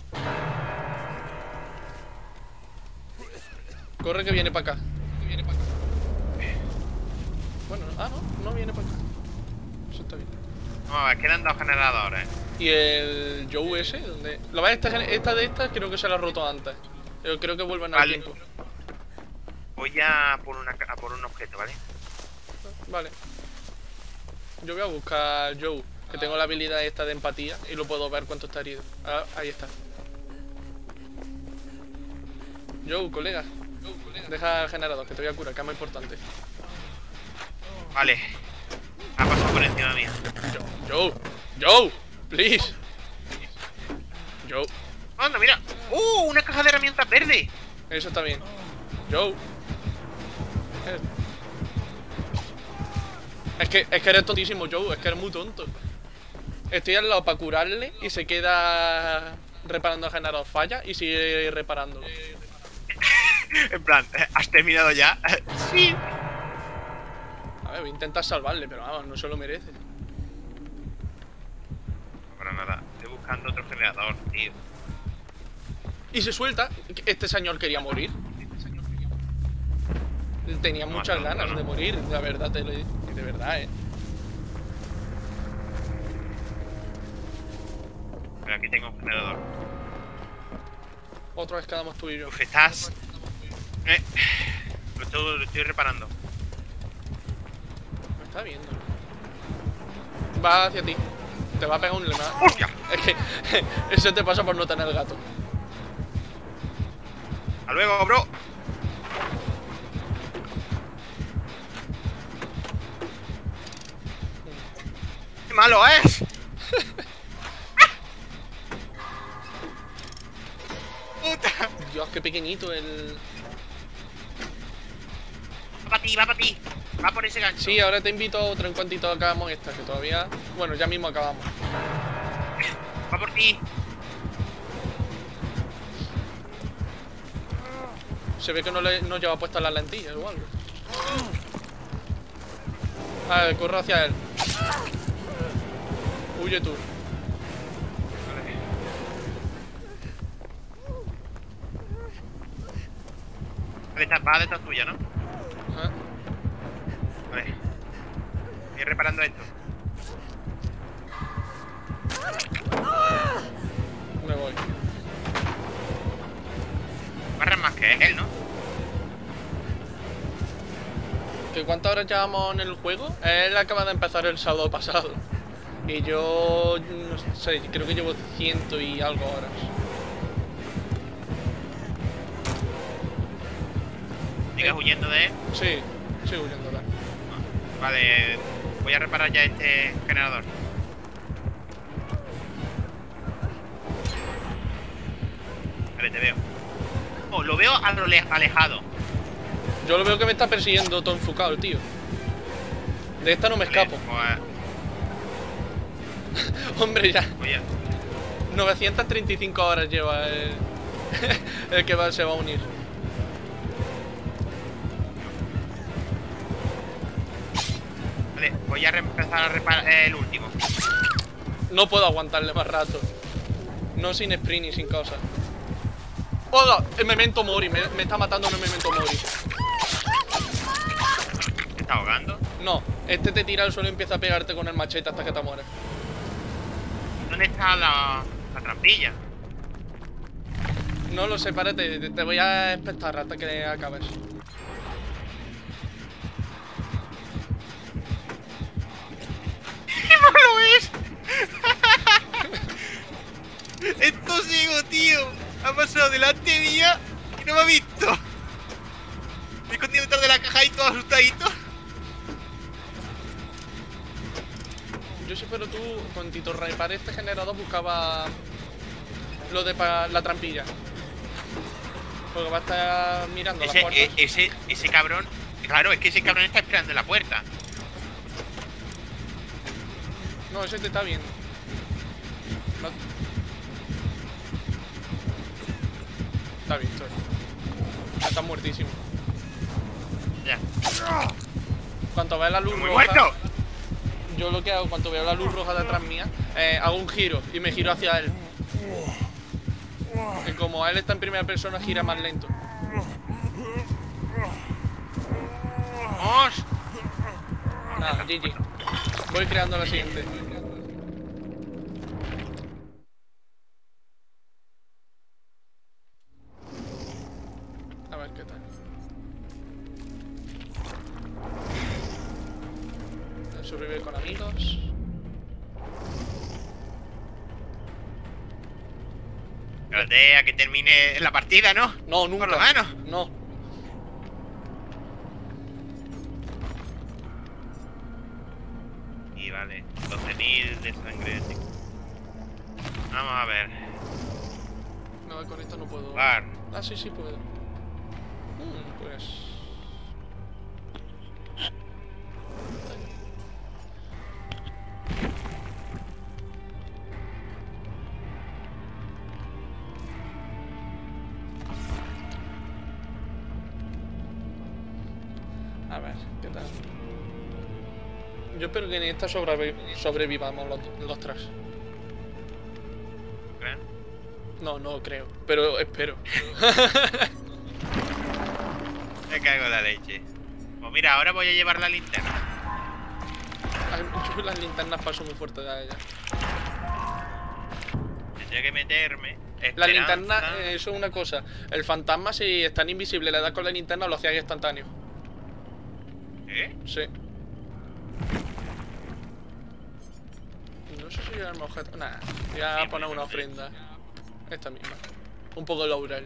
Corre que viene para acá. Bueno, ah, no, no viene para acá. Eso está bien.
No, es que le han dado generadores.
Y el Joe ese, ¿dónde? La verdad, esta, esta de estas creo que se la ha roto antes. Pero creo que vuelven al
Vale.
tiempo.
Voy a por, una, a por un objeto, ¿vale?
Vale. Yo voy a buscar Joe, que tengo la habilidad esta de empatía y lo puedo ver cuánto está herido. Ah, ahí está. Joe, colega. Deja el generador, que te voy a curar, que es más importante.
Vale. Ha pasado por encima mía.
Joe, Joe, please. Joe,
¡Anda, mira! ¡Uh! Una caja de herramientas verde.
eso está bien. Joe. Eh. Es que, es que eres tontísimo, Joe, es que eres muy tonto. Estoy al lado para curarle y se queda reparando el generador. Falla y sigue reparándolo.
En plan, ¿has terminado ya? Sí.
A ver, voy a intentar salvarle, pero vamos, no se lo merece.
Para nada, estoy buscando otro generador, tío.
Y se suelta. Este señor quería morir. Tenía
No,
muchas
no,
ganas
no.
de morir, la verdad, te lo digo. De verdad, eh.
Pero aquí tengo un generador.
Otra vez quedamos tú y yo.
Uf, estás... Eh, lo, estoy, lo estoy reparando.
Me está viendo. Va hacia ti. Te va a pegar un lema.
¡Hostia!
Es que eso te pasa por no tener el gato.
¡Hasta luego, bro! ¡Qué malo es! ¡Puta!
Dios, qué pequeñito el...
Va para ti, va para ti. Va por ese gancho.
Sí, ahora te invito a otra en cuantito acabamos esta, que todavía... Bueno, ya mismo acabamos.
Va por ti.
Se ve que no, le, no lleva puestas las lentillas o algo. A ver, corro hacia él. Huye tú.
Vale, está- va detrás tuya, ¿no?
Ajá.
Vale. Estoy reparando esto.
Me voy.
Barras más que él, ¿no?
¿Que cuántas horas llevamos en el juego? Él acaba de empezar el sábado pasado. Y yo... no sé, creo que llevo ciento y algo horas.
¿Sigues huyendo de él?
Sí, sigo huyendo de él.
Vale, voy a reparar ya este generador. Vale, te veo. Oh, lo veo a lo le- alejado.
Yo lo veo que me está persiguiendo todo enfocado, el tío. De esta no me
Vale,
escapo.
pues,
Hombre, ya.
voy a...
novecientas treinta y cinco horas lleva el, el que va, se va a unir.
Vale, voy a empezar a reparar el último.
No puedo aguantarle más rato. No sin sprint ni sin cosas. ¡Hola! El memento mori. Me, me está matando el memento mori.
¿Te está ahogando?
No, este te tira al suelo y empieza a pegarte con el machete hasta que te mueres.
¿Dónde está la, la trampilla?
No lo sé, párate. Te, te voy a espectar hasta que acabes.
pasado delante mía y no me ha visto. Me he escondido detrás de la caja y todo asustadito.
Yo si fuera tú, con Tito Repare este generador buscaba lo de pa la trampilla. Porque va a estar mirando
Ese,
las puertas.
e, ese, ese cabrón... Claro, es que ese cabrón está esperando en la puerta.
No, ese te está viendo. No. Está visto. Está muertísimo.
Ya.
Cuando vea la luz
¡Muy
roja,
muerto!
yo lo que hago cuando veo la luz roja detrás mía, eh, hago un giro y me giro hacia él. Y como él está en primera persona, gira más lento.
¡Vamos!
Nada, G G. Voy creando la siguiente. A ver qué tal. Sobrevivir con amigos.
Espérate a que termine la partida, ¿no?
No, nunca.
Por lo menos.
No.
Y vale, doce mil de sangre. Vamos a ver.
No, con esto no puedo.
Bar.
Ah, sí, sí puedo. Hmm, pues. A ver, ¿qué tal? Yo espero que en esta sobrevi sobrevivamos los, los tres.
¿Eh?
No, no creo, pero espero.
Me cago en la leche. Pues mira, ahora voy a llevar la linterna.
Ay, yo las linternas paso muy fuerte de ella.
Tendría que meterme.
La
Esperanza.
linterna, eh, eso es una cosa. El fantasma, si está invisible, le das con la linterna, lo hacía instantáneo.
¿Eh?
Sí. No sé si llevarme objeto. Nah, voy a
Sí,
poner
pues,
una
no sé.
ofrenda. Esta misma. Un poco de laurel.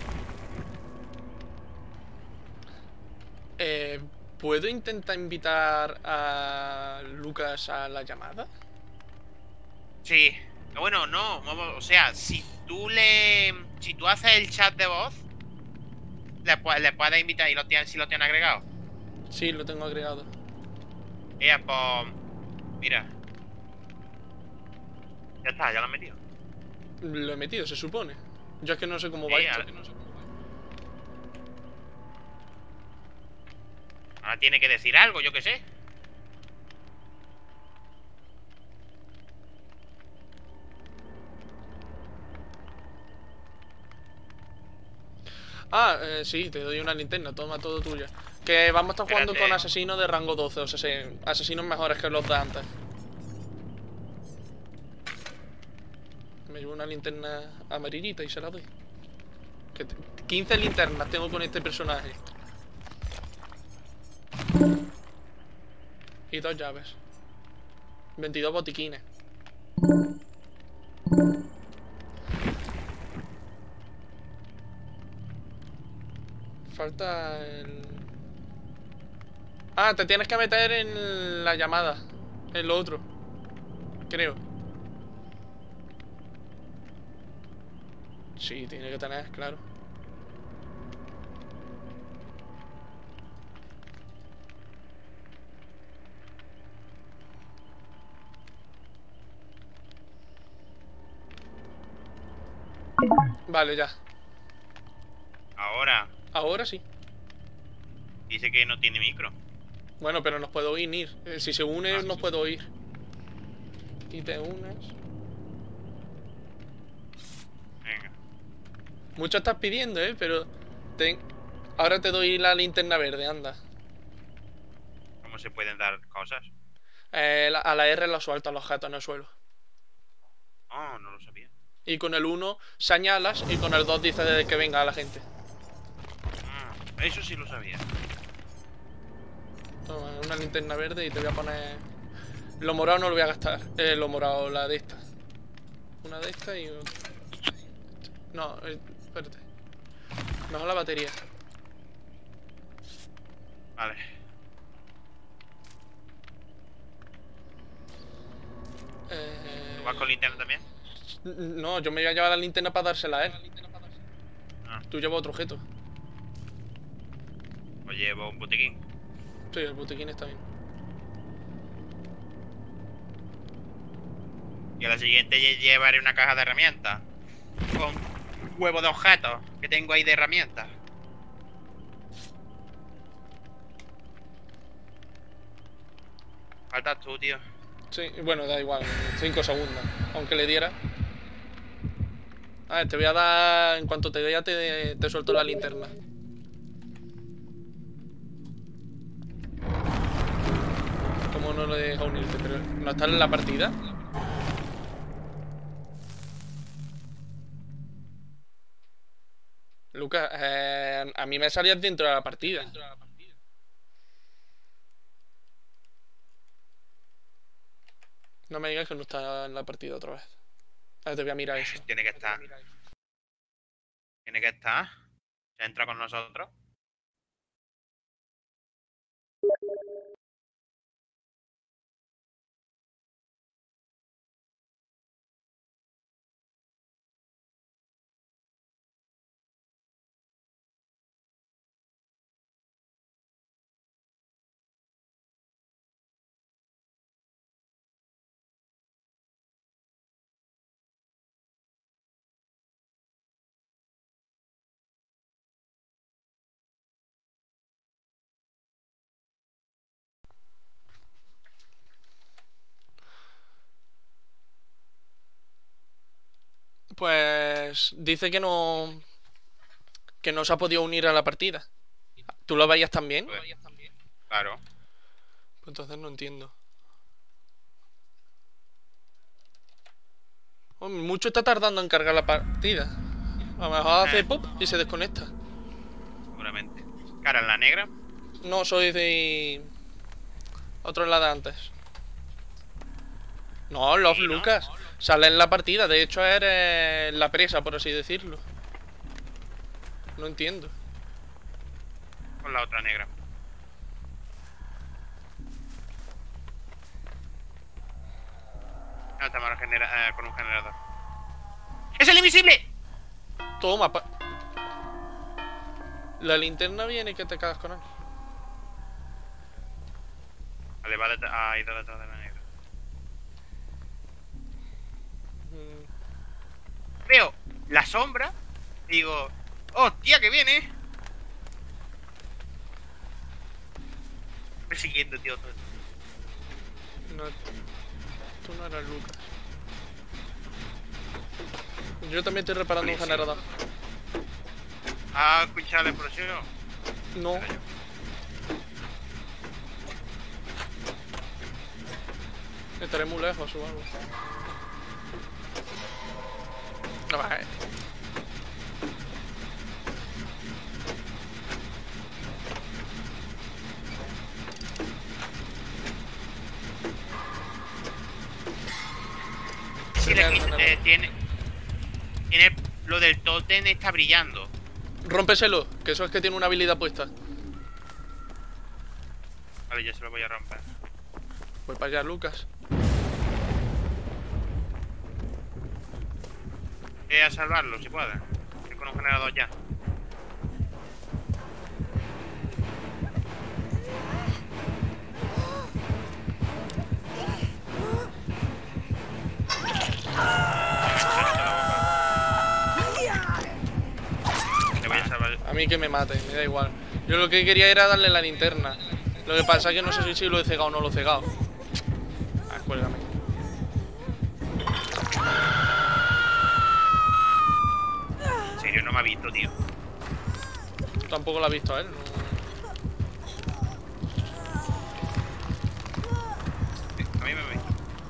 Eh, ¿Puedo intentar invitar a Lucas a la llamada?
Sí. Bueno, no. vamos- O sea, si tú le. Si tú haces el chat de voz, le, pu- le puedes invitar y lo tienen, si lo tienen agregado.
Sí, lo tengo agregado.
Ella, pues. Mira. Ya está, ya lo han metido.
Lo he metido, se supone. Yo es que no sé cómo va
Sí,
esto.
ahora- Ahora tiene que decir algo, yo qué sé.
Ah, eh, sí, te doy una linterna, toma todo tuya. Que vamos a estar jugando
Espérate.
con asesinos de rango doce, o sea, sí, asesinos mejores que los de antes. Me llevo una linterna amarillita y se la doy. Que te- quince linternas tengo con este personaje. Y dos llaves. veintidós botiquines. Falta el... Ah, te tienes que meter en la llamada. En lo otro. Creo. Sí, tiene que tener, claro. Vale, ya.
Ahora
Ahora sí.
dice que no tiene micro.
Bueno, pero nos puede oír. Eh, si se une,
Ah,
nos
sí.
puede oír. Y te unes.
Venga.
Mucho estás pidiendo, ¿eh? Pero... Ten... Ahora te doy la linterna verde, anda.
¿Cómo se pueden dar cosas?
Eh, la- a la R la sueltas los gatos en el suelo.
Oh, no lo sabía.
Y con el uno señalas y con el dos dices de que venga a la gente.
Ah, eso sí lo sabía.
Toma, una linterna verde y te voy a poner... Lo morado no lo voy a gastar. Eh, lo morado, la de esta. Una de estas y... otra. No, eh, Espérate. Mejor la batería.
Vale.
Eh...
¿Tú vas con linterna también?
No, yo me voy a llevar la linterna para dársela a él.
Ah.
Tú llevas otro objeto.
O llevo un botiquín.
Sí, el botiquín está bien.
Y a la siguiente lle- llevaré una caja de herramientas. Con un huevo de objetos que tengo ahí de herramientas. Faltas tú, tío.
Sí, bueno, da igual, cinco segundos. Aunque le diera. A ver, te voy a dar. En cuanto te vea, te, te suelto la linterna. ¿Cómo no lo deja unirte? Pero ¿no está en la partida? Lucas, eh, a mí me salías dentro de la partida. No me digas que no está en la partida otra vez. A ver, te voy a mirar eso.
Tiene que estar. Tiene que estar. Se entra con nosotros.
Pues dice que no. Que no se ha podido unir a la partida. ¿Tú lo veías también?
Pues, claro.
Pues entonces no entiendo. Oh, mucho está tardando en cargar la partida. A lo mejor hace pop y se desconecta.
Seguramente. Cara en la negra.
No, soy de. Otro en la de antes. No, Love
Sí, ¿no?
Lucas. Sale en la partida. De hecho, eres la presa, por así decirlo. No entiendo.
Con la otra negra. No, estamos genera eh, con un generador. ¡Es el invisible!
Toma, pa... La linterna viene y que te cagas con él.
Vale, va detrás. Ha ido detrás de la negra.
Mm,
Veo la sombra. Digo, ¡hostia, que viene! Persiguiendo, tío. Todo.
No, tú no eras Lucas. Yo también estoy reparando un
Buenísimo.
generador.
¿Has escuchado la explosión?
No.
Era yo.
Estaré muy lejos o algo. No va, eh.
Tiene,
Primer
aquí,
generador.
eh, tiene, tiene lo del tótem está brillando.
Rómpeselo, que eso es que tiene una habilidad puesta.
Vale, yo se lo voy a romper.
Voy para allá, Lucas.
Voy a salvarlo, si puede. Estoy con un generador ya. Le voy a salvar.
A mí que me mate, me da igual. Yo lo que quería era darle la linterna. Lo que pasa es que no sé si lo he cegado o no lo he cegado. Ah, cuélgame.
En serio, no me ha visto, tío.
Tampoco lo ha visto a él. No.
A mí me ha visto.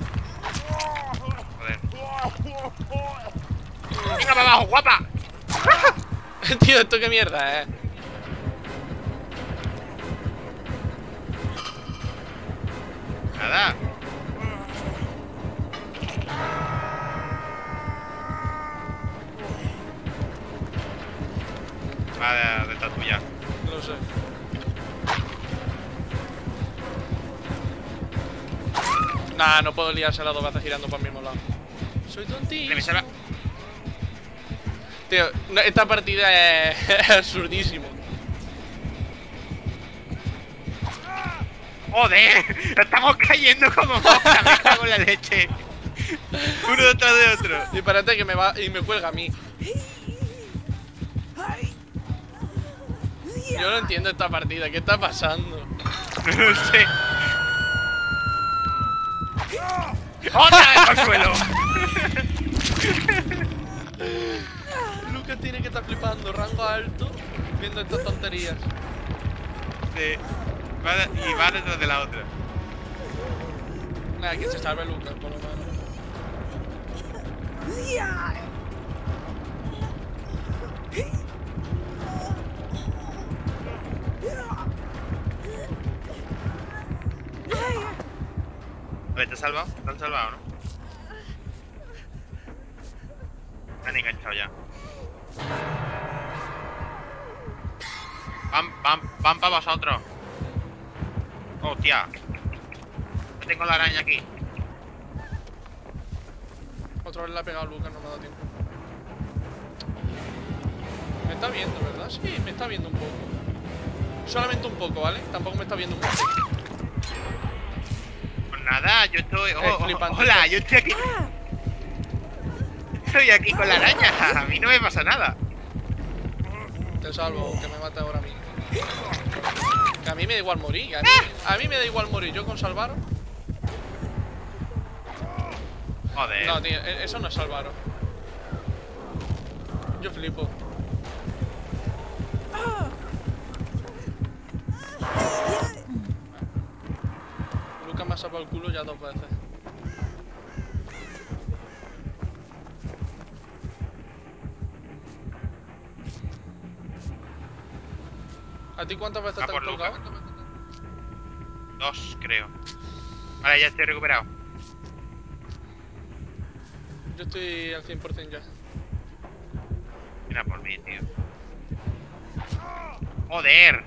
Joder. ¡Venga para abajo, guapa!
Tío, ¿esto qué mierda es?
Nada.
Nah, no puedo liarse las dos veces girando para el mismo lado. Soy tontísimo.
Me salva.
Tío, no, esta partida es, es absurdísimo.
¡Joder! Estamos cayendo como moscas, me cago en la leche. Uno detrás de otro.
Y espérate que me va y me cuelga a mí. Yo no entiendo esta partida, ¿qué está pasando?
No sé. ¡Otra vez al suelo!
Lucas tiene que estar flipando, rango alto, viendo estas tonterías.
Sí. Va de- y va detrás de la otra.
Nada, que se salve Lucas, por lo menos.
A ver, ¿te has salvado? ¿Te han salvado, no? Me han enganchado ya. Van, van, van para vosotros. Hostia. Yo tengo la araña aquí.
Otra vez le ha pegado Lucas, no me ha dado tiempo. Me está viendo, ¿verdad? Sí, me está viendo un poco. Solamente un poco, ¿vale? Tampoco me está viendo mucho.
Pues nada, yo estoy... oh,
Es
oh,
flipante.
hola, yo estoy aquí. Estoy aquí con la araña. A mí no me pasa nada.
Te salvo, que me mate ahora a mí. Que a mí me da igual morir. A mí, a mí me da igual morir. Yo con salvaros.
Joder.
No, tío, e- eso no es salvaros. Yo flipo. Lucas me ha salvado el culo ya dos veces. ¿A ti cuántas veces
Ah,
te han
por Lucas.
colgado?
Dos, creo. Vale, ya estoy recuperado.
Yo estoy al cien por cien ya.
Mira por mí, tío. Joder.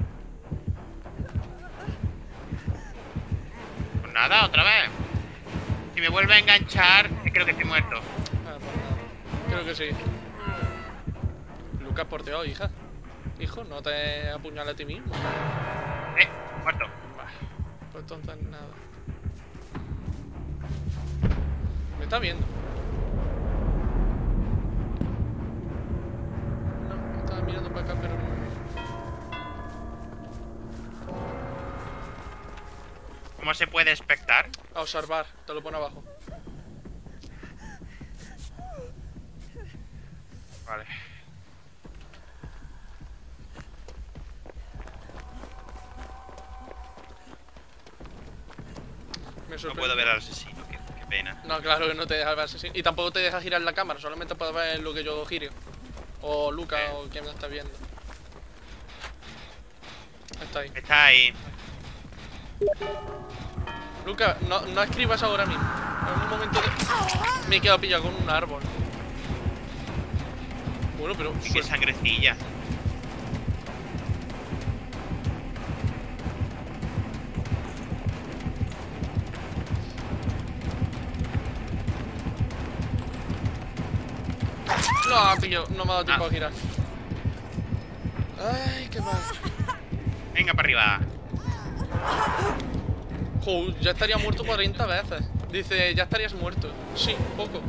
Pues nada, otra vez. Si me vuelve a enganchar, creo que estoy muerto.
Ah, pues nada. Creo que sí. Lucas porteado, hija. Hijo, no te apuñales a ti mismo.
Eh, muerto.
Bah, pues entonces nada. Me está viendo. No, me estaba mirando para acá, pero no.
¿Cómo se puede espectar?
A observar, te lo pone abajo.
Vale.
Me
No
sorprende.
puedo ver al asesino, qué, qué pena.
No, claro que no te deja ver asesino. Y tampoco te deja girar la cámara, solamente puedes ver lo que yo giro. O Lucas,
Eh.
o quien me está viendo. Está ahí.
Está ahí.
Lucas, no, no escribas ahora mismo. En un momento de... Me he quedado pillado con un árbol. Bueno, pero...
Y qué sangrecilla.
No, tío, no me ha dado tiempo
Ah.
a girar. Ay, qué mal.
Venga para arriba.
Joder, ya estaría muerto cuarenta veces. Dice, ya estarías muerto. Sí, poco.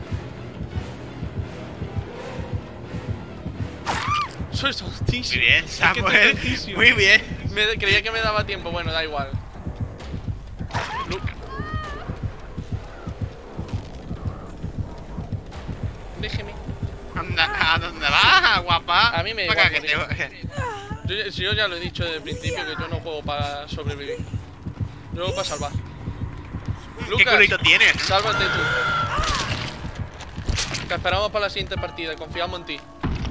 Soy tontísimo.
Muy bien,
Es que estoy
Samuel.
tontísimo.
Muy bien.
Me, creía que me daba tiempo, bueno, da igual. Lu- Déjeme.
Anda, ¿a dónde vas, guapa?
A mí me da
Para
igual
acá, que te-
Yo, si yo ya lo he dicho desde el principio que yo no juego para sobrevivir. Yo juego para salvar.
¿Qué
Lucas,
culito tienes?
sálvate tú. Que esperamos para la siguiente partida, confiamos en ti.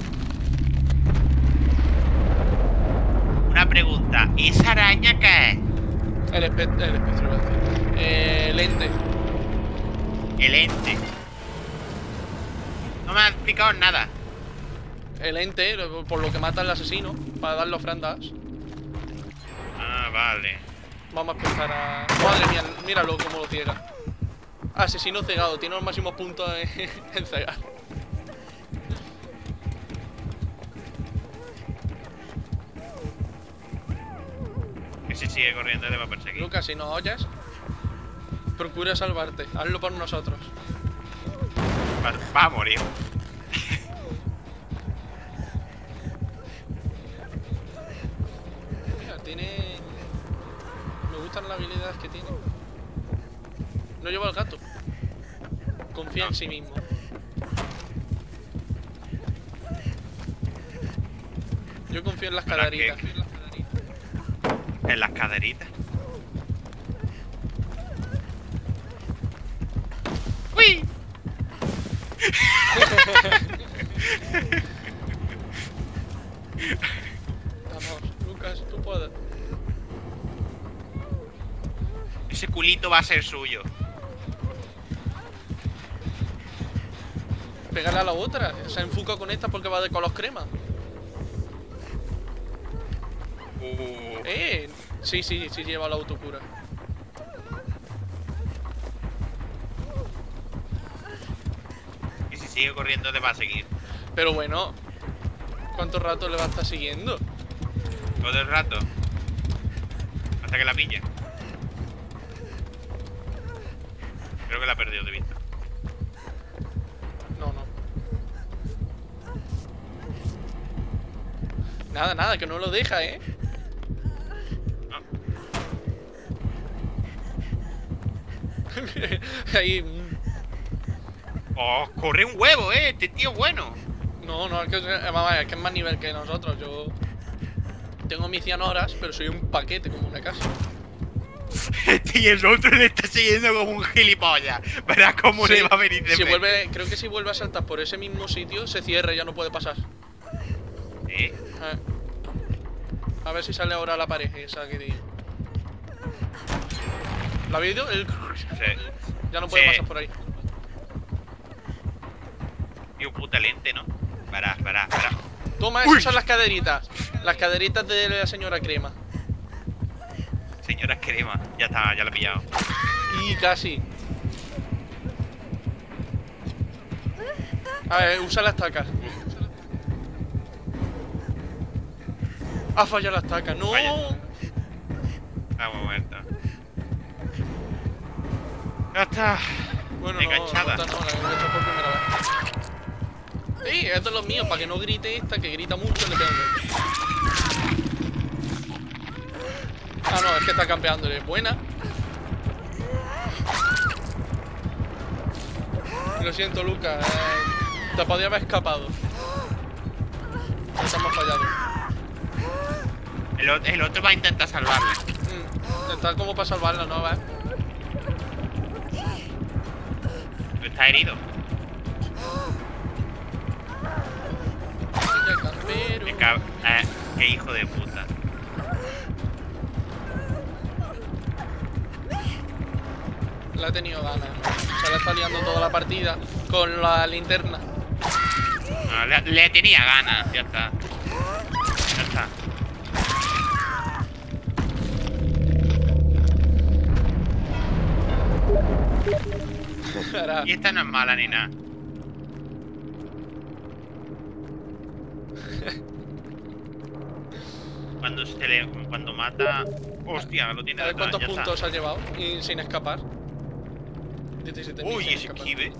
Una pregunta. ¿Y esa araña qué es?
El, espe el espectro, iba a decir. Eh, el ente.
El ente. No me has explicado nada.
El ente, lo- por lo que mata al asesino, para darle ofrendas.
Ah, vale.
Vamos a empezar a... Madre mía, míralo cómo lo ciega. Asesino cegado, tiene los máximos puntos en, en cegar.
Que si sigue corriendo le va a perseguir.
Lucas, si nos oyes, procura salvarte. Hazlo por nosotros.
Va, va a morir.
Mira, tiene... Me gustan las habilidades que tiene. No lleva el gato. Confía en sí mismo. Yo confío en las caderitas.
En las caderitas. ¡Uy!
Vamos, Lucas, tú puedes.
Ese culito va a ser suyo.
Pégale a la otra. Se enfoca con esta porque va de color crema.
Uh.
Eh, sí, sí, sí lleva la autocura.
Y si sigue corriendo te va a seguir.
Pero bueno, ¿cuánto rato le va a estar siguiendo?
Todo el rato. Hasta que la pille. Creo que la ha perdido de vista.
No, no. Nada, nada, que no lo deja, ¿eh?
No.
Ahí...
Oh, corre un huevo, eh. Este tío es bueno.
No, no, es que, es más- es que es más nivel que nosotros. Yo tengo mis cien horas, pero soy un paquete como una casa.
Este y el otro le está siguiendo como un gilipollas. Verás cómo
Sí,
le va a venir de
si
frente.
vuelve, creo que si vuelve a saltar por ese mismo sitio, se cierra y ya no puede pasar.
¿Sí?
Eh. A ver si sale ahora la pared esa que digo. ¿La ha visto? El...
Sí.
Ya no puede
Sí.
pasar por ahí.
Y un puta lente, ¿no? Verás, verás, verás.
Toma,
Uy.
esas son las caderitas. Las caderitas de la señora Crema.
Señora crema. Ya está, ya lo he pillado.
Y casi. A ver, usa las tacas. Ha fallado las tacas. ¡No!
Vaya. Vamos, muerta. Ya está.
Bueno, no,
Enganchada.
esta no, la he hecho por primera vez. Sí, esto es lo mío, para que no grite esta, que grita mucho, le pego. Ah, no, es que está campeándole. Buena. Lo siento, Lucas. Eh, te podía haber escapado. Nos hemos fallado.
El, o- el otro va a intentar salvarle.
Mm, está como para salvarla, ¿no? ¿Ves?
Está herido.
Ay, ya campero.
Me cago. Eh, qué hijo de puta.
La ha tenido ganas. Se la está liando toda la partida con la linterna.
No, le, le tenía ganas. Ya está. Ya está.
Ahora,
Y esta no es mala ni nada. Cuando se le, cuando mata. Hostia, lo tiene
a ver
detrás,
cuántos
ya está.
puntos has llevado y sin escapar. diecisiete mil
Uy,
sin
ese
escapar.
esquive.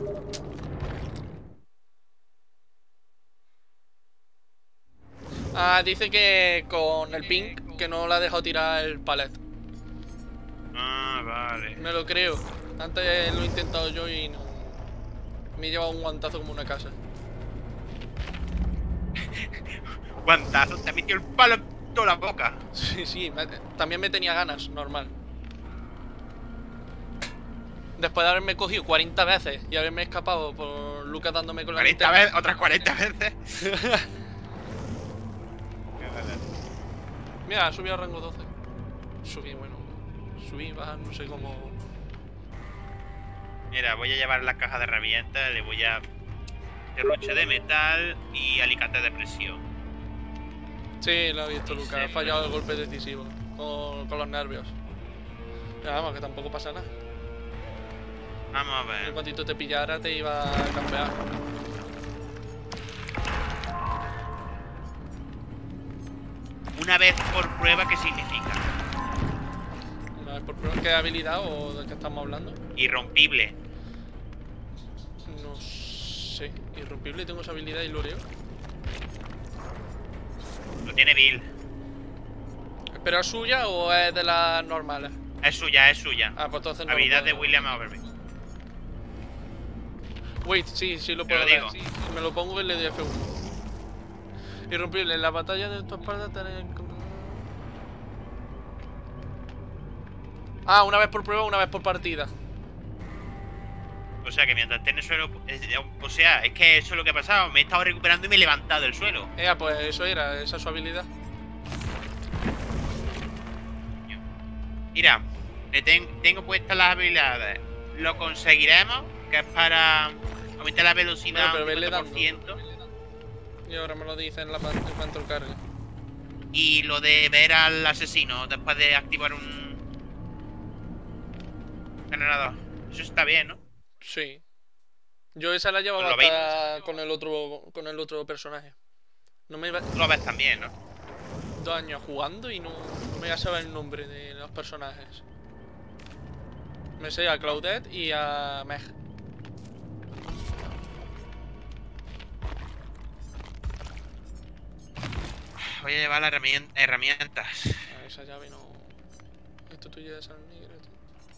Ah, dice que con el ping que no le ha dejado tirar el palet.
Ah, vale.
Me lo creo. Antes lo he intentado yo y no. Me he llevado un guantazo como una casa.
Guantazo, te ha metido el palo en toda la boca.
Sí, sí, me- también me tenía ganas, normal. Después de haberme cogido cuarenta veces y haberme escapado por Lucas dándome con la
cuarenta
linterna.
veces, otras cuarenta veces.
Mira, subí a rango doce. Subí, bueno. Subí, baja, no sé cómo.
Mira, voy a llevar la caja de herramientas, le voy a. Derroche de metal y alicate de presión.
Sí, lo ha visto
Sí,
Lucas. Ha
sí,
fallado
pero-
el golpe decisivo. Con, con los nervios. Pero vamos, que tampoco pasa nada.
Vamos a
En
ver.
cuantito te pillara te iba a campear.
Una vez por prueba, ¿qué significa?
Una vez por prueba, ¿qué habilidad o de qué estamos hablando?
Irrompible.
No sé. Irrompible, tengo esa habilidad y loreo.
Lo tiene Bill.
¿Pero es suya o es de las normales?
Es suya, es suya.
Ah, pues entonces no.
Habilidad
lo
de
puedo.
William Overby.
Wait, sí, sí lo
Te lo
puedo ver.
digo.
Sí, me lo pongo y le doy F uno. Irrompible, en la batalla de tu espalda tenés... Ah, una vez por prueba, una vez por partida.
O sea que mientras esté en el suelo. O sea, es que eso es lo que ha pasado. Me he estado recuperando y me he levantado del suelo.
Eh, pues eso era, esa es su habilidad.
Mira, le ten- tengo puestas las habilidades. Lo conseguiremos, que es para aumentar la velocidad
Bueno, pero
un
vele
cincuenta por ciento.
Y ahora me lo dice en la pan- en cuanto lo cargue.
Y lo de ver al asesino después de activar un generador. Eso está bien, ¿no?
Sí. Yo esa la llevaba
Pues lo
hasta con el otro con el otro personaje. No me iba
Tú lo ves también, ¿no?
dos años jugando y no, no me iba a saber el nombre de los personajes. Me sé a Claudette y a Meg.
Voy a llevar las herramien- herramientas.
A esa llave no. Esto tuyo de San Miguel. esto.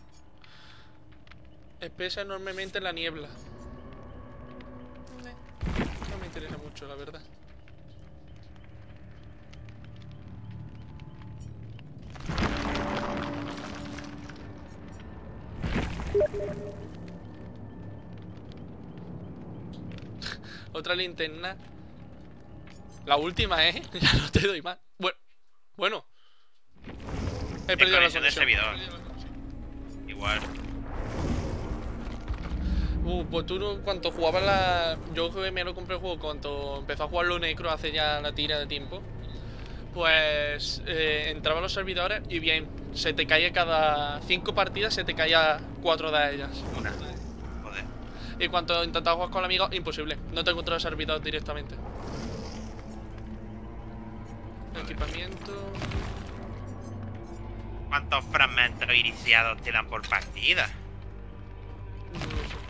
Espesa enormemente la niebla. Eh, No me interesa mucho, la verdad. Otra linterna. La última, ¿eh? Ya no te doy más. Bueno. Bueno. He perdido la
Desconexión del
conexión.
servidor. Igual.
Uh, pues tú no, cuando jugabas la... Yo que me lo compré el juego cuando empezó a jugarlo Necro hace ya la tira de tiempo. Pues eh, entraba a los servidores y bien, se te caía cada cinco partidas, se te caía cuatro de ellas.
Una. Joder.
Y cuando intentaba jugar con amigos, imposible. No te encontraba el servidor directamente. Equipamiento...
¿Cuántos fragmentos iriciados te dan por partida?
no lo sé.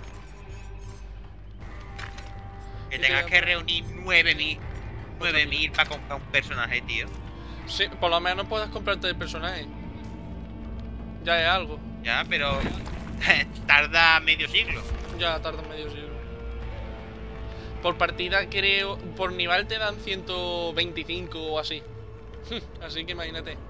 Que
Y
tengas
te-
que reunir nueve mil. nueve mil para comprar un personaje, tío.
Sí, por lo menos puedes comprarte el personaje. Ya es algo.
Ya, pero. Tarda medio siglo.
Ya tarda medio siglo. Por partida creo... Por nivel te dan ciento veinticinco o así. Así que imagínate.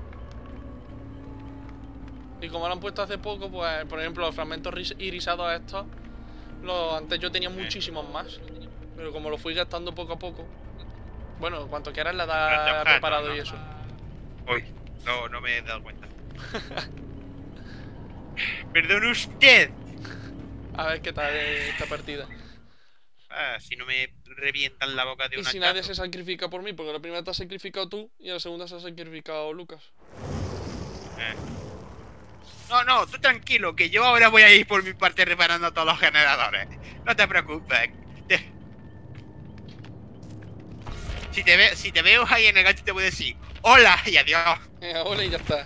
Y como lo han puesto hace poco, pues por ejemplo los fragmentos ris- irisados estos, los, antes yo tenía muchísimos más. Pero como lo fui gastando poco a poco. Bueno, cuanto quieras la
Pero te
da
objeto,
preparado
¿no?
y eso.
Uy, no, no me he dado cuenta. Perdón usted.
A ver qué tal es esta partida.
Ah, si no me revientan la boca de
Y
una
si nadie se sacrifica por mí, porque la primera te has sacrificado tú y la segunda se ha sacrificado Lucas.
Eh. No, no, tú tranquilo, que yo ahora voy a ir por mi parte reparando todos los generadores. No te preocupes. Te- Si, te ve... si te veo ahí en el gato te voy a decir hola y adiós.
Venga, hola y ya está.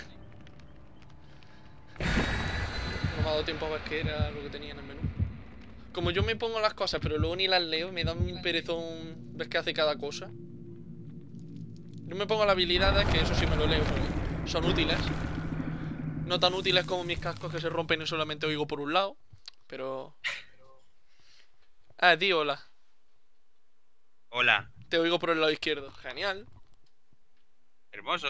No me ha dado tiempo a ver qué era lo que tenía en el menú. Como yo me pongo las cosas, pero luego ni las leo, me da un perezón ver qué hace cada cosa. Yo me pongo las habilidades, que eso sí me lo leo, porque son útiles. No tan útiles como mis cascos que se rompen y solamente oigo por un lado. Pero... Ah, di hola.
Hola,
Te oigo por el lado izquierdo. Genial.
hermoso.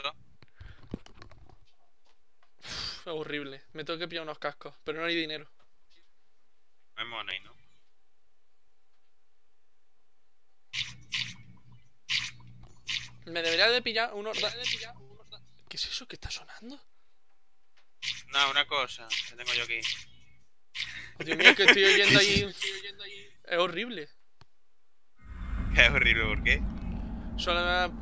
Uf, es horrible. Me tengo que pillar unos cascos, pero no hay dinero.
No es mono ahí, ¿no?
Me debería de pillar unos... da- ¿Qué es eso que está sonando?
No, una cosa que tengo yo aquí.
Dios mío, que estoy oyendo ahí... Es horrible.
Es horrible, ¿por qué?
Suena...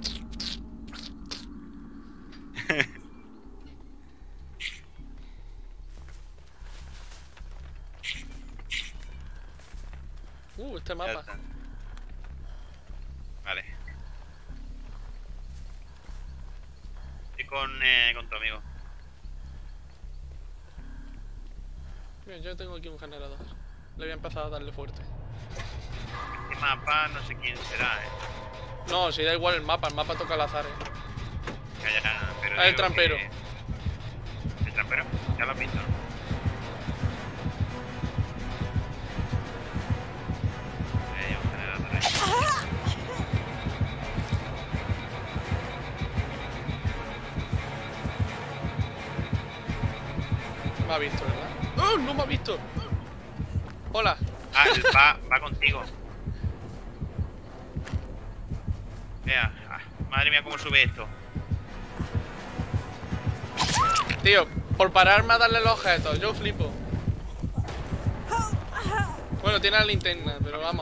este
Ya
mapa.
está. Vale. Estoy con, eh, con tu amigo.
Bien, yo tengo aquí un generador. Le voy a empezar a darle fuerte.
Este mapa no sé quién será, eh.
No, si da igual el mapa, el mapa toca al azar, eh.
Ya, ya, pero
Ah, el
digo
trampero.
que- ¿El trampero? Ya lo has visto, ¿no? Eh, hay un generador ahí.
Me ha visto, ¿verdad? ¡Oh, no me ha visto! Hola.
Ah, él va, va contigo. Vea, ah, madre mía, cómo sube esto.
Tío, por pararme a darle los objetos, yo flipo. Bueno, tiene la linterna, pero vamos.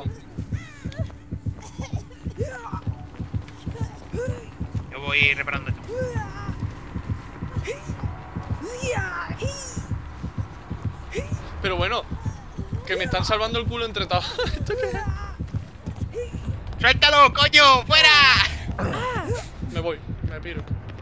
Yo voy reparando esto.
Pero bueno, que me están salvando el culo entre todos. ¿Esto qué es?
¡Suéltalo, coño! ¡Fuera!
Me voy, me piro.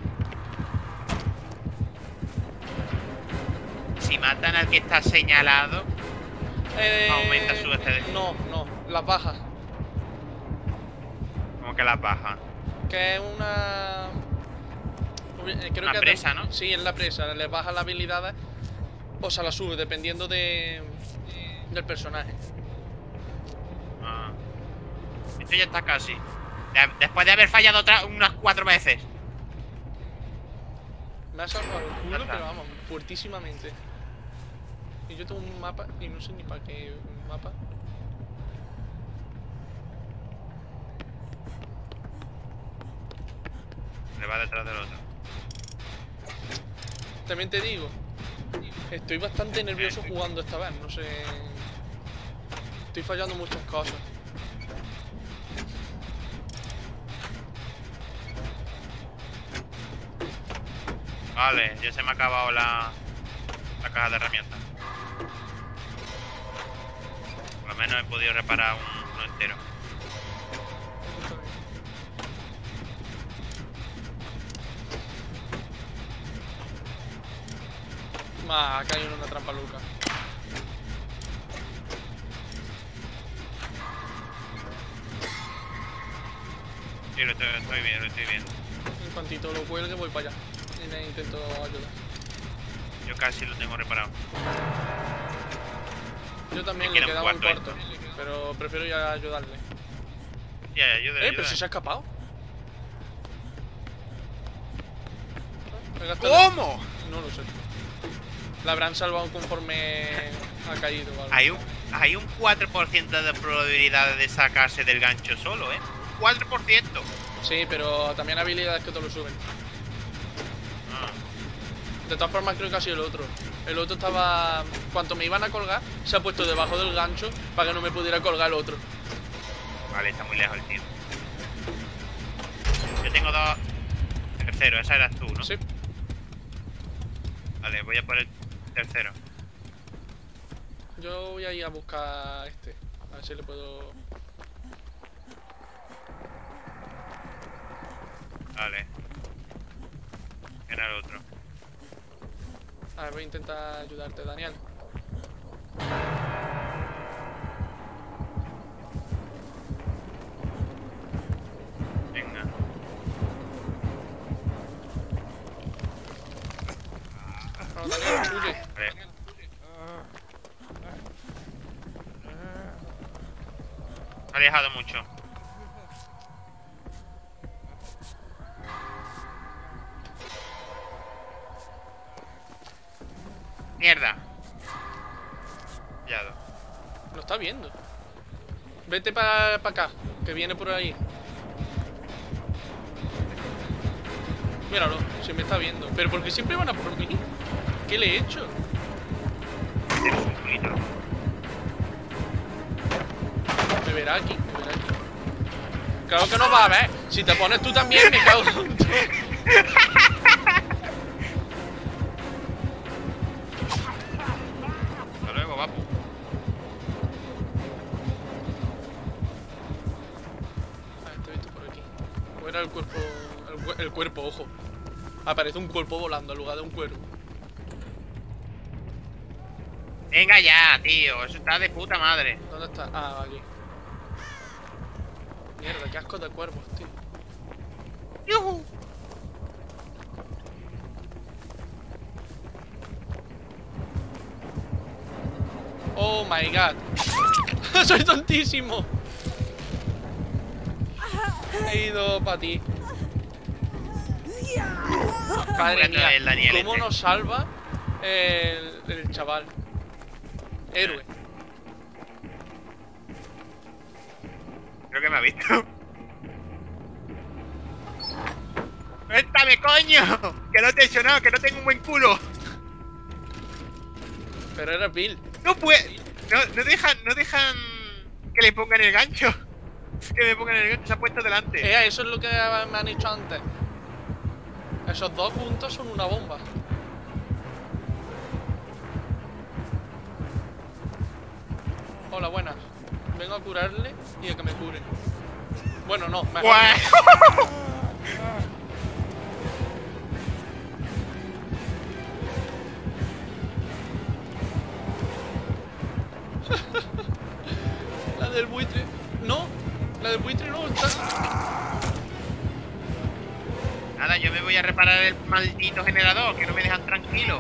Si matan al que está señalado,
Eh,
Aumenta su este.
No, no, las bajas.
como que las baja.
Que es una... eh, Creo
Una
que es
presa,
de-
¿no?
Sí, es la presa. Les baja las habilidades o se la sube, dependiendo de del personaje.
Ah. Esto ya está casi. De- después de haber fallado otra, unas cuatro veces.
Me ha salvado el
Ya
culo,
está.
pero vamos, fuertísimamente. Y yo tengo un mapa y no sé ni para qué un mapa.
Le va detrás del otro.
También te digo, estoy bastante nervioso jugando esta vez, no sé... Estoy fallando muchas cosas.
Vale, ya se me ha acabado la, la caja de herramientas. Por lo menos he podido reparar un- uno entero.
Ma, ha caído en una trampa loca.
Sí, lo estoy, estoy viendo, lo estoy viendo.
En cuantito lo cuelgue voy para allá. Y le intento ayudar.
Yo casi lo tengo reparado.
Yo también
Me
le
queda un
quedaba un
cuarto,
cuarto, pero prefiero ya ayudarle.
Ya, ya, ayuda,
Eh,
ayuda.
pero si se ha escapado. He gastado-
¿Cómo?
No lo sé. La habrán salvado conforme ha caído o algo.
Hay un, hay un cuatro por ciento de probabilidades de sacarse del gancho solo, ¿eh? cuatro por ciento.
Sí, pero también habilidades que te lo suben.
Ah,
De todas formas creo que ha sido el otro. El otro estaba... Cuanto me iban a colgar, se ha puesto debajo del gancho para que no me pudiera colgar el otro.
vale, está muy lejos el tío. Yo tengo dos. Tercero, esa eras tú, ¿no?
Sí.
Vale, voy a por el tercero.
Yo voy a ir a buscar a este. A ver si le puedo...
Vale. Era el otro.
A ver, voy a intentar ayudarte, Daniel.
Venga.
Vamos, Daniel, huye.
Vale. Se ha alejado mucho. Mierda. Pillado.
Lo está viendo. Vete para acá, que viene por ahí. Míralo, si me está viendo. Pero ¿por qué siempre van a por mí? ¿Qué le he hecho?
Eres un culito.
Me verá aquí, me verá aquí. Claro que no va a ver. Si te pones tú también, me cago en todo.
Hasta luego, papu.
cuerpo, ojo. Aparece un cuerpo volando en lugar de un cuervo.
Venga ya, tío. Eso está de puta madre.
¿Dónde está? Ah, aquí. Mierda, qué asco de cuervos, tío.
¡Yuhu!
Oh my god. Soy tontísimo. He ido para ti. Madre
Bueno, el
mía,
Daniel
¿cómo
este.
nos salva el, el chaval? Héroe.
Creo que me ha visto. ¡Suéltame, coño! Que no te he hecho nada, que no tengo un buen culo.
Pero era Bill.
No puede. No, no dejan, no dejan que le pongan el gancho. Que me pongan el gancho, se ha puesto delante.
Eh, eso es lo que me han dicho antes. Esos dos puntos son una bomba. Hola, buenas. Vengo a curarle y a que me cure. Bueno, no, mejor.
¡Guau!
La del buitre. No, la del buitre no está.
Nada, yo me voy a reparar el maldito generador, que no me dejan tranquilo.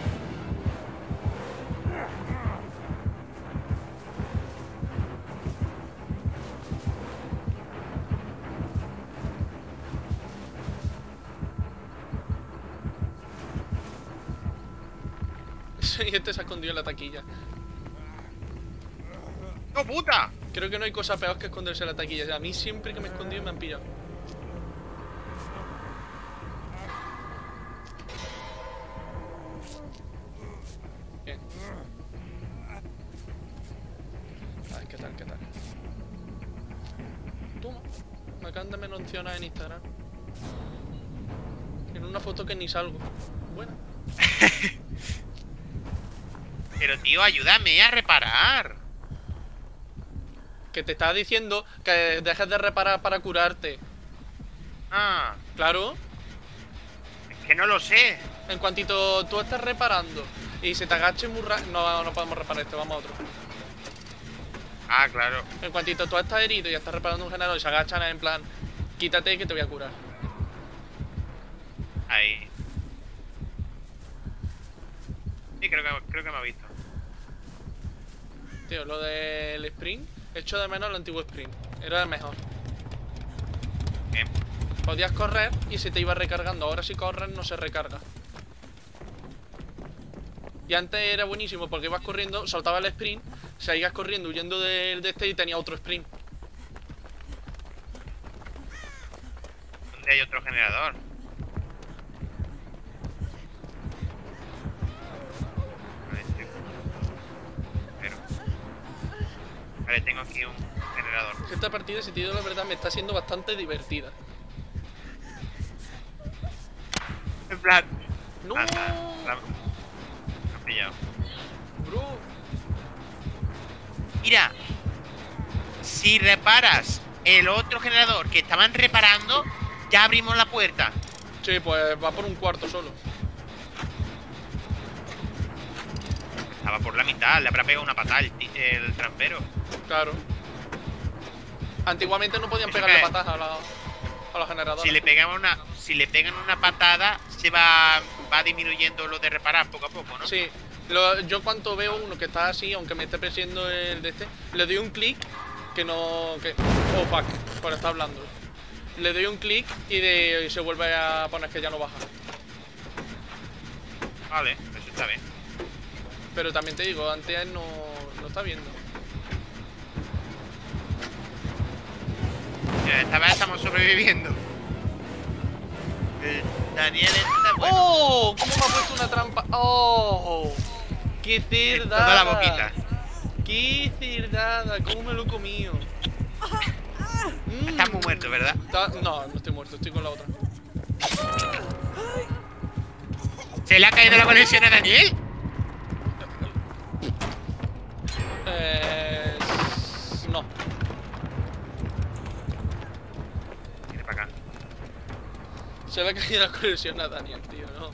Y este se ha escondido en la taquilla.
¡No, puta!
Creo que no hay cosa peor que esconderse en la taquilla. A mí siempre que me he escondido me han pillado. Bien. A ver, ¿qué tal, qué tal? Toma. Me acaban de mencionar en Instagram. En una foto que ni salgo. Buena.
Pero tío, ayúdame a reparar.
Que te estaba diciendo que dejes de reparar para curarte.
Ah,
Claro.
es que no lo sé.
En cuantito tú estés reparando y se te agache muy rápido. No, no podemos reparar este, vamos a otro.
Ah, claro.
En cuantito tú estás herido y estás reparando un generador y se agachan en plan, quítate que te voy a curar.
Ahí. Sí, creo que, creo que me ha visto.
Tío, lo del sprint, echo de menos el antiguo sprint. Era el mejor.
Bien.
Podías correr y se te iba recargando. Ahora si corres no se recarga. Y antes era buenísimo porque ibas corriendo, soltaba el sprint, seguías corriendo huyendo del de este y tenía otro sprint.
¿Dónde hay otro generador? Vale, sí. Pero... Vale, tengo aquí un generador.
Esta partida, si te digo la verdad, me está siendo bastante divertida.
En plan...
¡No!
Anda, la... Me ha pillado.
Bro.
Mira, si reparas el otro generador que estaban reparando, ya abrimos la puerta.
Sí, pues va por un cuarto solo.
Estaba por la mitad, le habrá pegado una patada el, ti- el trampero.
Claro. Antiguamente no podían
Eso
pegarle
que-
patas a la, a la generadora.
Si le pegan una, si le pegan una patada, se va, va disminuyendo lo de reparar poco a poco, ¿no?
Sí. Lo- yo cuando veo uno que está así, aunque me esté persiguiendo el de este, le doy un clic que no... que oh, fuck, por estar hablando. Le doy un clic y, de, y se vuelve a poner que ya no baja.
Vale, eso está bien.
Pero también te digo, antes no, no está viendo.
Mira, esta vez estamos sobreviviendo. El Daniel está bueno.
¡Oh! ¿Cómo me ha puesto una trampa? ¡Oh! ¡Qué cerdada!
Toda la boquita.
¡Qué cerdada! ¿Cómo me lo he comido? Mm.
Estás muy muerto, ¿verdad?
Está- No, no estoy muerto, estoy con la otra.
¿Se le ha caído la conexión a Daniel?
Eh... No.
Viene para acá.
Se le ha caído la conexión a Daniel, tío, ¿no?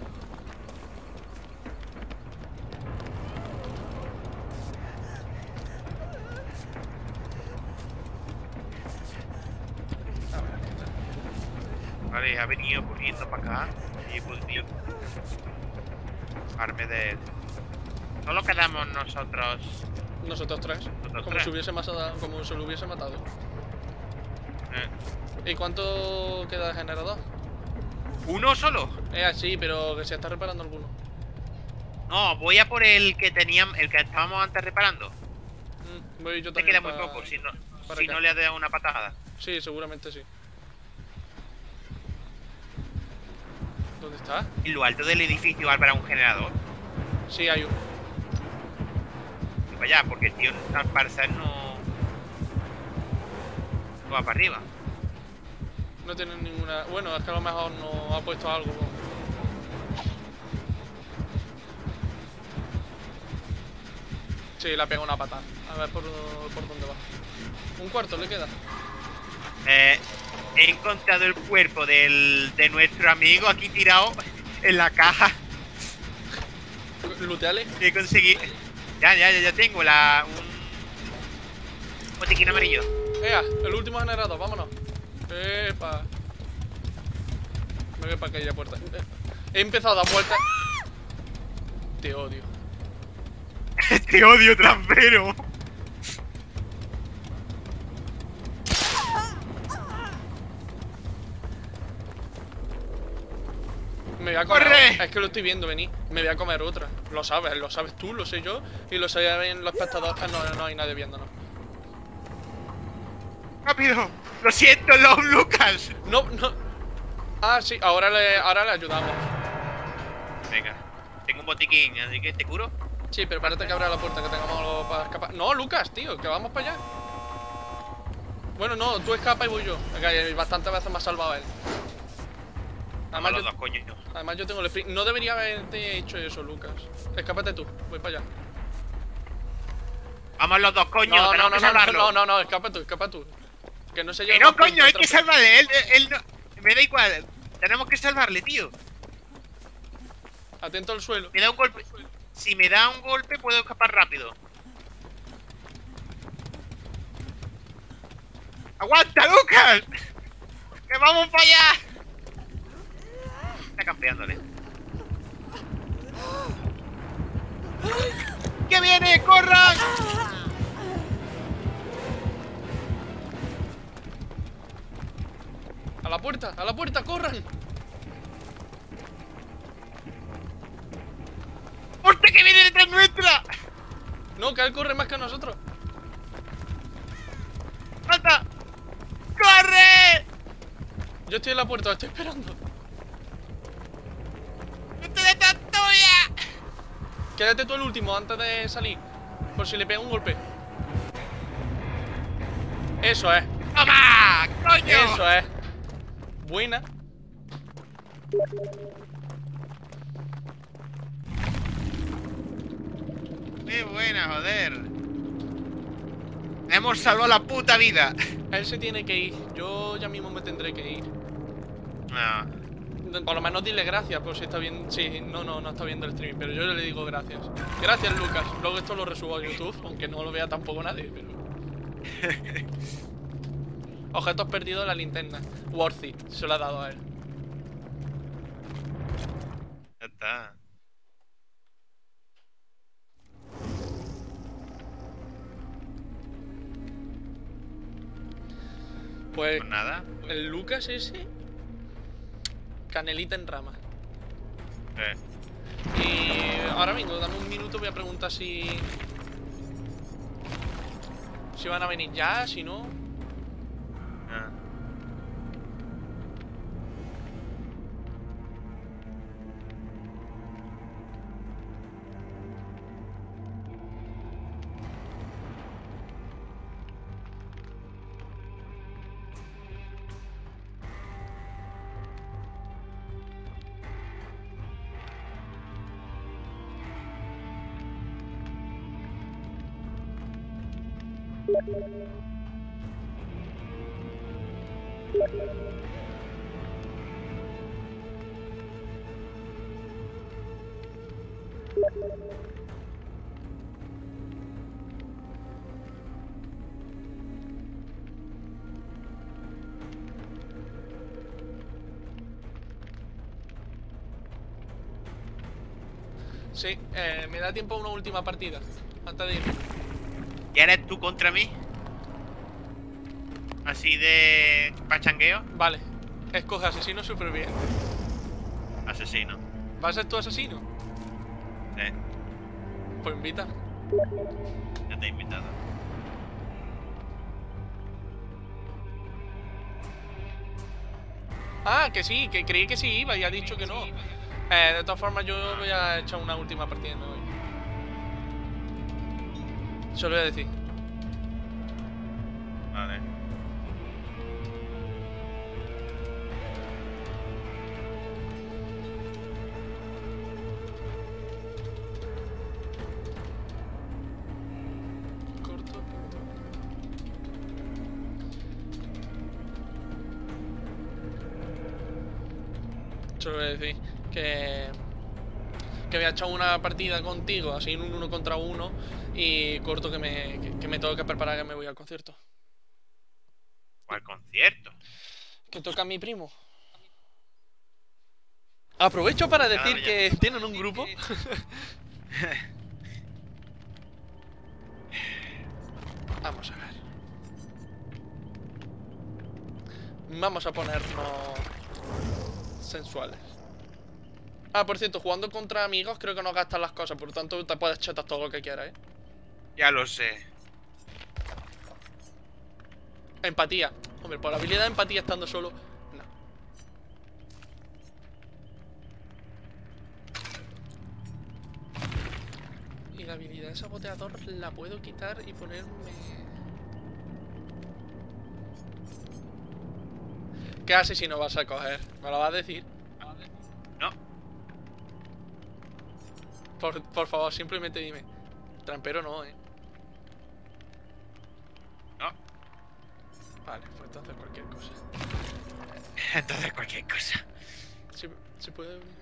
A ver, ¿qué tal?
Vale, ha venido corriendo para acá y he podido arme de él. Solo quedamos nosotros.
Nosotros tres.
Nosotros
Como
tres.
si hubiese matado, como se lo hubiese matado.
Eh.
¿Y cuánto queda de generador?
¿Uno solo?
Es así, pero que se está reparando alguno.
No, voy a por el que teníamos, el que estábamos antes reparando.
Mm, voy yo
Te
también.
queda muy
pa-
poco, si no,
para
si
acá.
no le has dado una patada.
Sí, seguramente sí. ¿Dónde está?
En lo alto del edificio habrá un generador.
Sí, hay uno.
Y para allá, porque el tío al parecer no. No va para arriba.
No tiene ninguna... Bueno, es que a lo mejor no ha puesto algo. Sí, le ha pegado una patada. A ver por, por dónde va. Un cuarto le queda.
Eh, he encontrado el cuerpo del, de nuestro amigo aquí tirado en la caja.
Luteale.
He conseguido. Ya, ya, ya, ya tengo la. Un botiquín amarillo.
Ea, el último generador, vámonos. Epa. Me voy para aquella puerta. He empezado a dar vueltas. Te odio.
Te odio, trampero.
Me voy a comer.
¡Corre!
Es que lo estoy viendo venir. Me voy a comer otra. Lo sabes, lo sabes tú, lo sé yo. Y lo saben los espectadores. Ah, no, no hay nadie viéndonos.
¡Rápido! Lo siento, Love Lucas.
No, no. Ah, sí, ahora le, ahora le ayudamos.
Venga, tengo un botiquín, así que te curo.
Sí, pero espérate que abra la puerta, que tengamos algo para escapar. No, Lucas, tío, que vamos para allá. Bueno, no, tú escapa y voy yo. Venga, y bastantes veces me ha salvado él.
Vamos
Además
los
yo,
dos, coño.
además yo tengo el sprint. No debería haberte hecho eso, Lucas. Escápate tú, voy para allá.
Vamos los dos, coño.
No, no,
tenemos
no,
que
no, no,
salvarlo.
no, no, no, escapa tú, escapa tú. Que no se lleve
Que no,
más puntos
coño, hay
el
que
trofeo.
salvarle. Él, él no. Me da igual. Tenemos que salvarle, tío.
Atento al suelo.
Me da un golpe. Si me da un golpe, puedo escapar rápido. ¡Aguanta, Lucas! ¡Que vamos para allá! Está campeándole. ¡Que viene! ¡Corran!
A la puerta, a la puerta, corran.
¡Hostia, que viene detrás nuestra!
No, que él corre más que nosotros.
¡Falta! ¡Corre!
Yo estoy en la puerta, estoy esperando.
¡Estoy detrás tuya!
Quédate tú el último antes de salir. Por si le pega un golpe. Eso es,
¡Toma! ¡Coño!
eso es. Buena.
¡Qué buena, joder! Hemos salvado la puta vida.
Él se tiene que ir. Yo ya mismo me tendré que ir.
No.
Por lo menos dile gracias por si está viendo. Sí, no, no, no está viendo el streaming, pero yo le digo gracias. Gracias, Lucas. Luego esto lo resubo a YouTube, aunque no lo vea tampoco nadie, pero. Objetos perdidos en la linterna. Worthy, se lo ha dado a él.
Ya está.
Pues
Pues nada.
el Lucas ese. Canelita en rama.
Eh.
Y ahora vengo, dame un minuto, voy a preguntar si. Si van a venir ya, si no.
Ah.
Sí, eh, me da tiempo a una última partida. Antes de ir.
¿Y eres tú contra mí? Así de pachangueo.
Vale. Escoge asesino superviviente.
Asesino.
¿Vas a ser tu asesino?
Sí,
Pues invita.
ya te he invitado.
Ah, que sí, que creí que sí iba y ha dicho que no. Eh, de todas formas, yo voy a echar una última partida y me voy. Se lo voy a decir.
Vale.
Corto. Se lo voy a decir. Que... Que voy a echar una partida contigo, así en un uno contra uno. Y corto que me, que, que me tengo que preparar que me voy al concierto.
¿Cuál concierto?
Que toca a mi primo. Aprovecho para decir
ya.
que tienen un grupo. Vamos a ver. Vamos a ponernos sensuales. Ah, por cierto, jugando contra amigos creo que no gastas las cosas, por lo tanto te puedes chetar todo lo que quieras, ¿eh?
Ya lo sé.
Empatía. Hombre, por la habilidad de empatía estando solo, no. Y la habilidad de saboteador la puedo quitar y ponerme... ¿Qué asesino vas a coger? ¿Me lo vas a decir?
No.
Por, por favor, simplemente dime. Trampero no, ¿eh?
No.
Vale, pues entonces cualquier cosa.
Entonces cualquier cosa.
¿Se, se puede abrir?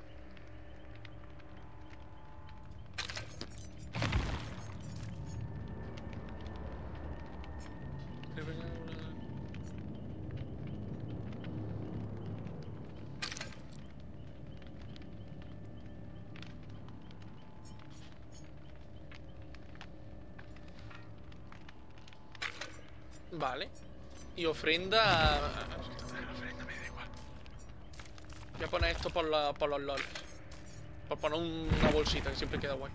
Vale. Y ofrenda... Ofrenda me da igual. Voy a poner esto por, la, por los lols. Por poner una bolsita que siempre queda guay.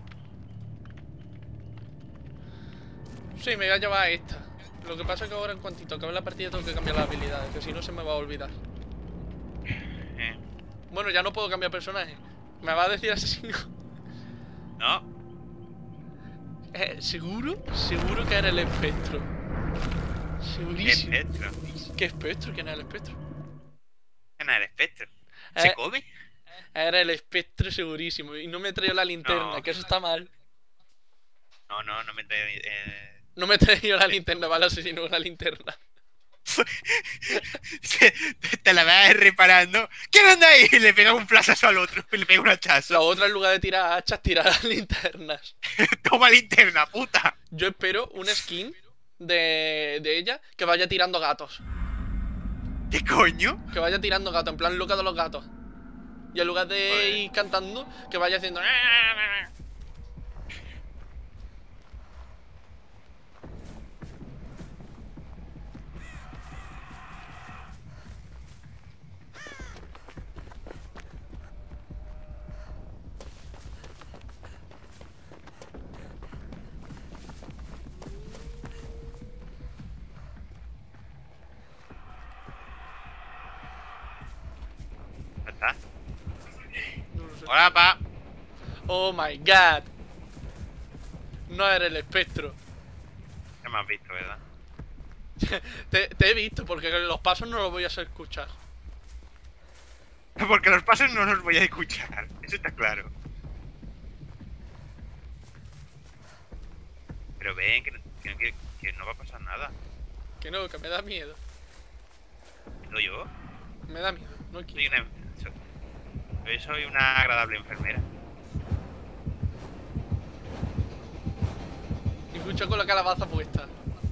Sí, me voy a llevar esta. Lo que pasa es que ahora en cuantito acabe la partida tengo que cambiar las habilidades, que si no se me va a olvidar.
Eh.
Bueno, ya no puedo cambiar personaje. ¿Me va a decir asesino?
No.
Eh, ¿Seguro? Seguro que era el espectro. Segurísimo.
Espectro.
¿Qué espectro? ¿Quién es el espectro?
¿Quién es el espectro? ¿Se
Eh,
come?
Era el espectro segurísimo. Y no me traía la linterna,
No.
que eso está mal.
No, no, no me trae. Eh...
No me traía la linterna, vale, asesino una linterna.
Te la vas reparando. ¿Quién anda ahí? Y le pega un flashazo al otro. Y le pega un hachazo.
La otra, en lugar de tirar hachas, tirar las linternas.
Toma linterna, puta.
Yo espero una skin de, de ella que vaya tirando gatos.
¿Qué coño?
Que vaya tirando gatos, en plan loca de los gatos. Y en lugar de
Vale.
ir cantando, que vaya haciendo...
¿Ya está?
No lo sé.
Hola, pa.
Oh my god. No eres el espectro.
Ya me has visto, ¿verdad?
te, te he visto, porque los pasos no los voy a hacer escuchar.
Porque los pasos no los voy a escuchar. Eso está claro. Pero ven, que no, que, no- que- que no va a pasar nada.
Que no, que me da miedo.
¿Soy yo?
Me da miedo, no
Soy
quiero.
una... Yo soy una agradable enfermera.
escucho con la calabaza puesta.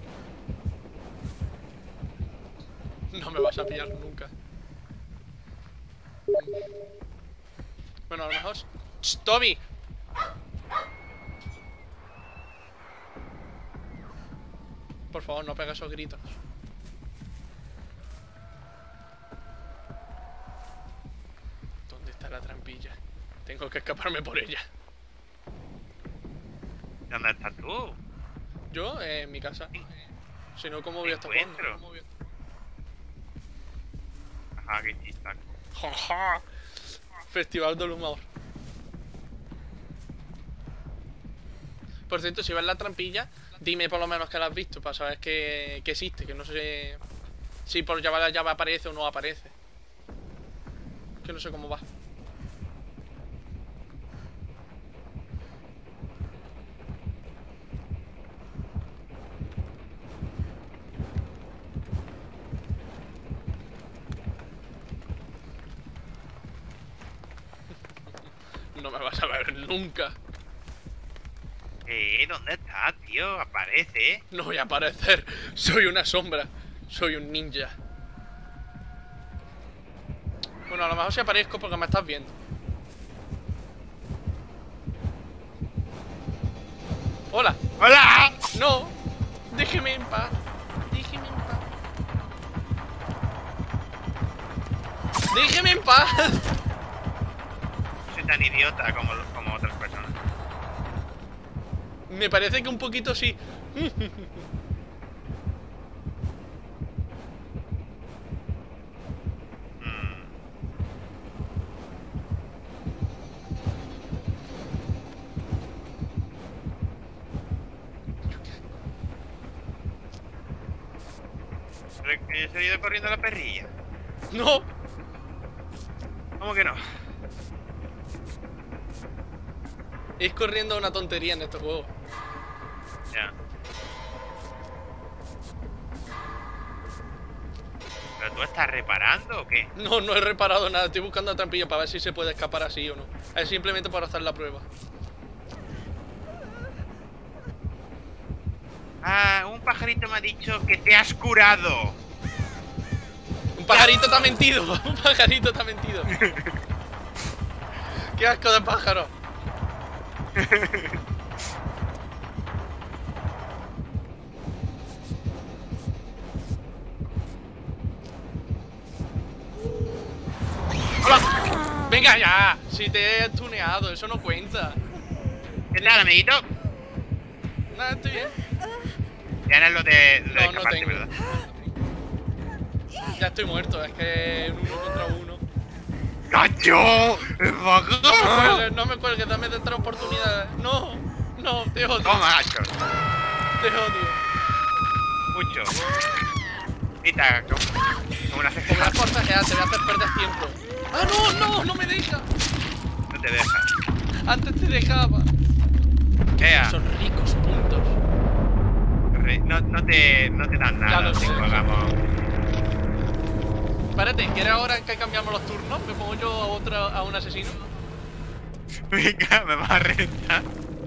No me vas a pillar nunca. Bueno, a lo mejor... ¡Shh, Toby! Por favor, no pegues esos gritos. ¿Dónde está la trampilla? Tengo que escaparme por ella.
¿Dónde estás tú?
Yo, eh, en mi casa. Si no, ¿cómo voy a estar jugando? ¿Cómo voy a estar?
Ajá, qué chistaco.
Jaja. Festival del humor. Por cierto, si ves la trampilla, dime por lo menos que la has visto para saber que, que existe, que no sé si por llevar la llave aparece o no aparece. Que no sé cómo va. No me vas a ver nunca.
Eh, ¿dónde estás, tío? Aparece.
No voy a aparecer. Soy una sombra. Soy un ninja. Bueno, a lo mejor sí aparezco porque me estás viendo. Hola.
¡Hola!
No. Déjeme en paz. Déjeme en paz. Déjeme en paz.
Soy tan idiota como, como otras personas.
Me parece que un poquito sí.
¿Pero que he salido corriendo a la perrilla?
No.
¿Cómo que no?
Es corriendo una tontería en este juego.
Ya. ¿Pero tú estás reparando o qué?
No, no he reparado nada. Estoy buscando la trampilla para ver si se puede escapar así o no. Es simplemente para hacer la prueba.
Ah, un pajarito me ha dicho que te has curado.
Un pajarito te ha mentido. Un pajarito te ha mentido. Qué asco de pájaro. ¡Hola! Venga ya. Si te he tuneado, eso no cuenta.
¿Qué tal, amiguito?
Nada, estoy bien.
Ya no es lo de, lo de
No, no
escaparte,
tengo.
¿verdad?
Ya estoy muerto, es que en uno contra uno.
¡Cacho!
No me cuelgues, no me cuelgues, dame de otra oportunidad. No, no, te odio.
Toma, gacho.
Te odio.
Mucho. Mira, como una
Te voy
ceja.
a forzajear, te voy a hacer perder tiempo. ¡Ah, no, no! ¡No me deja!
No te deja.
Antes te dejaba.
Ea,
Son ricos puntos.
re- no, no, te, no te dan
Ya
nada
lo
si
sé.
jugamos.
Espérate, ¿quieres ahora que cambiamos los turnos? ¿Me pongo yo a otro, a un asesino?
Venga, me vas a reventar.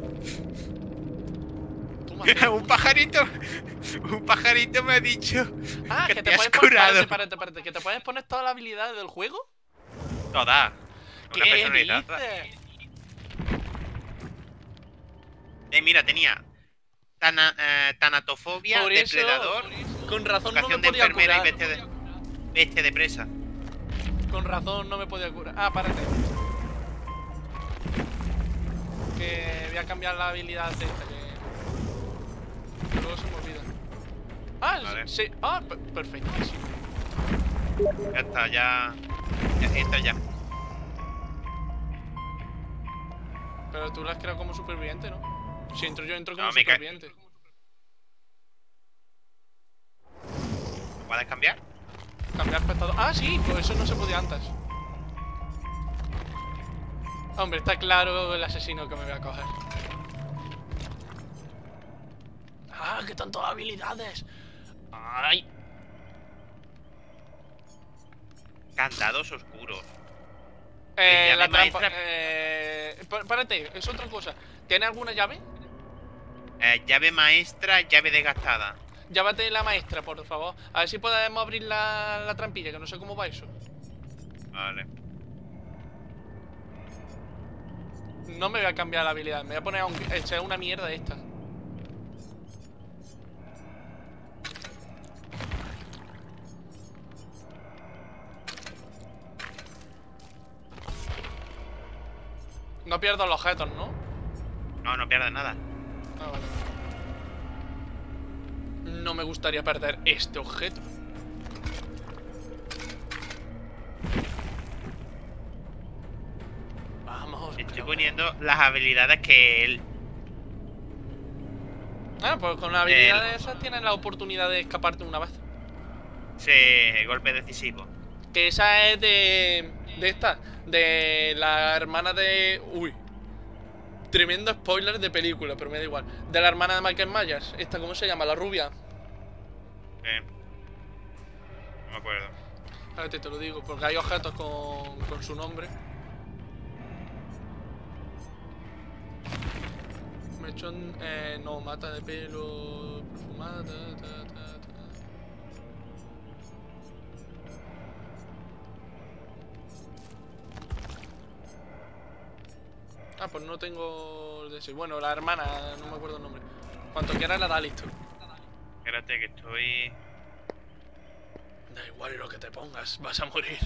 Tú, madre.
Un pajarito. Un pajarito me ha dicho
Ah,
que
que
te
te
has
puedes poner.
curado.
Espérate, espérate, espérate, que te puedes poner todas las habilidades del juego.
Toda. Una
¿Qué
personalidad.
dices?
Eh, mira, tenía tana, eh, tanatofobia,
Por eso,
depredador,
con razón no me
vocación de
podía
enfermera
curar.
y bestia de, bestia de presa.
Con razón no me podía curar. Ah, párate. Que voy a cambiar la habilidad de esta, que... que luego se me olvida. Ah,
Vale.
sí. Ah, per- perfectísimo.
Ya está, ya. Ya entra ya.
Pero tú la has creado como superviviente, ¿no? Si entro yo, entro como
No, me ca-
superviviente.
¿Puedes cambiar?
Cambiar espectador. Ah, sí, pues eso no se podía antes. Hombre, está claro el asesino que me voy a coger. ¡Ah, qué tantas habilidades! ¡Ay!
Candados oscuros.
Eh,
llave
la trampa.
maestra.
Eh, pa- párate, es otra cosa. ¿Tiene alguna llave?
Eh, llave maestra, llave desgastada.
Llévate la maestra, por favor. A ver si podemos abrir la, la trampilla, que no sé cómo va eso.
Vale.
No me voy a cambiar la habilidad, me voy a poner a un, echar una mierda esta. No pierdo los objetos, ¿no?
No, no pierdas nada.
Ah, vale. No me gustaría perder este objeto. Vamos.
Estoy poniendo las habilidades que él...
Ah, pues con las habilidades esas tienes la oportunidad de escaparte una vez.
se golpe decisivo.
Que esa es de... De esta. De la hermana de... Uy. Tremendo spoiler de película, pero me da igual. De la hermana de Michael Myers. Esta, ¿cómo se llama? La rubia.
Eh, no me acuerdo.
A ver, te, te lo digo, porque hay objetos con, con su nombre. Mechón, eh, no, mata de pelo perfumada, ta, ta, ta, ta. Ah, pues no tengo el de ese. Bueno, la hermana, no me acuerdo el nombre. Cuanto quiera la da listo.
Espérate que estoy...
Da igual lo que te pongas, vas a morir.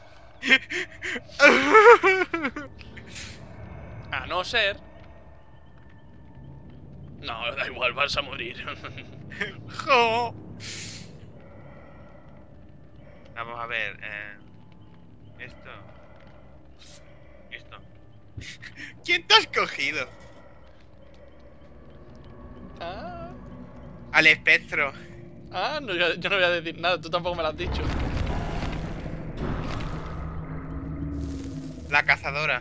A no ser... No, da igual, vas a morir.
Jo. Vamos a ver. Eh, esto. Esto. ¿Quién te has cogido?
Ah,
Al espectro.
ah no, yo, yo no voy a decir nada, tú tampoco me lo has dicho.
La cazadora.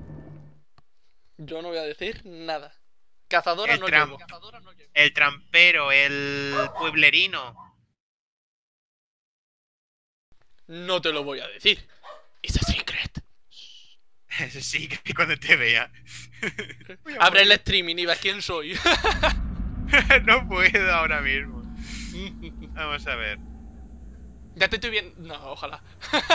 Yo no voy a decir nada. Cazadora
El
no
tram-
llevo. Cazadora no llevo.
El trampero, el pueblerino.
No te lo voy a decir. It's a secret.
Ese sí, que cuando te vea.
Abre el streaming y ves quién soy.
No puedo ahora mismo. Vamos a ver.
Ya te estoy viendo. No, ojalá.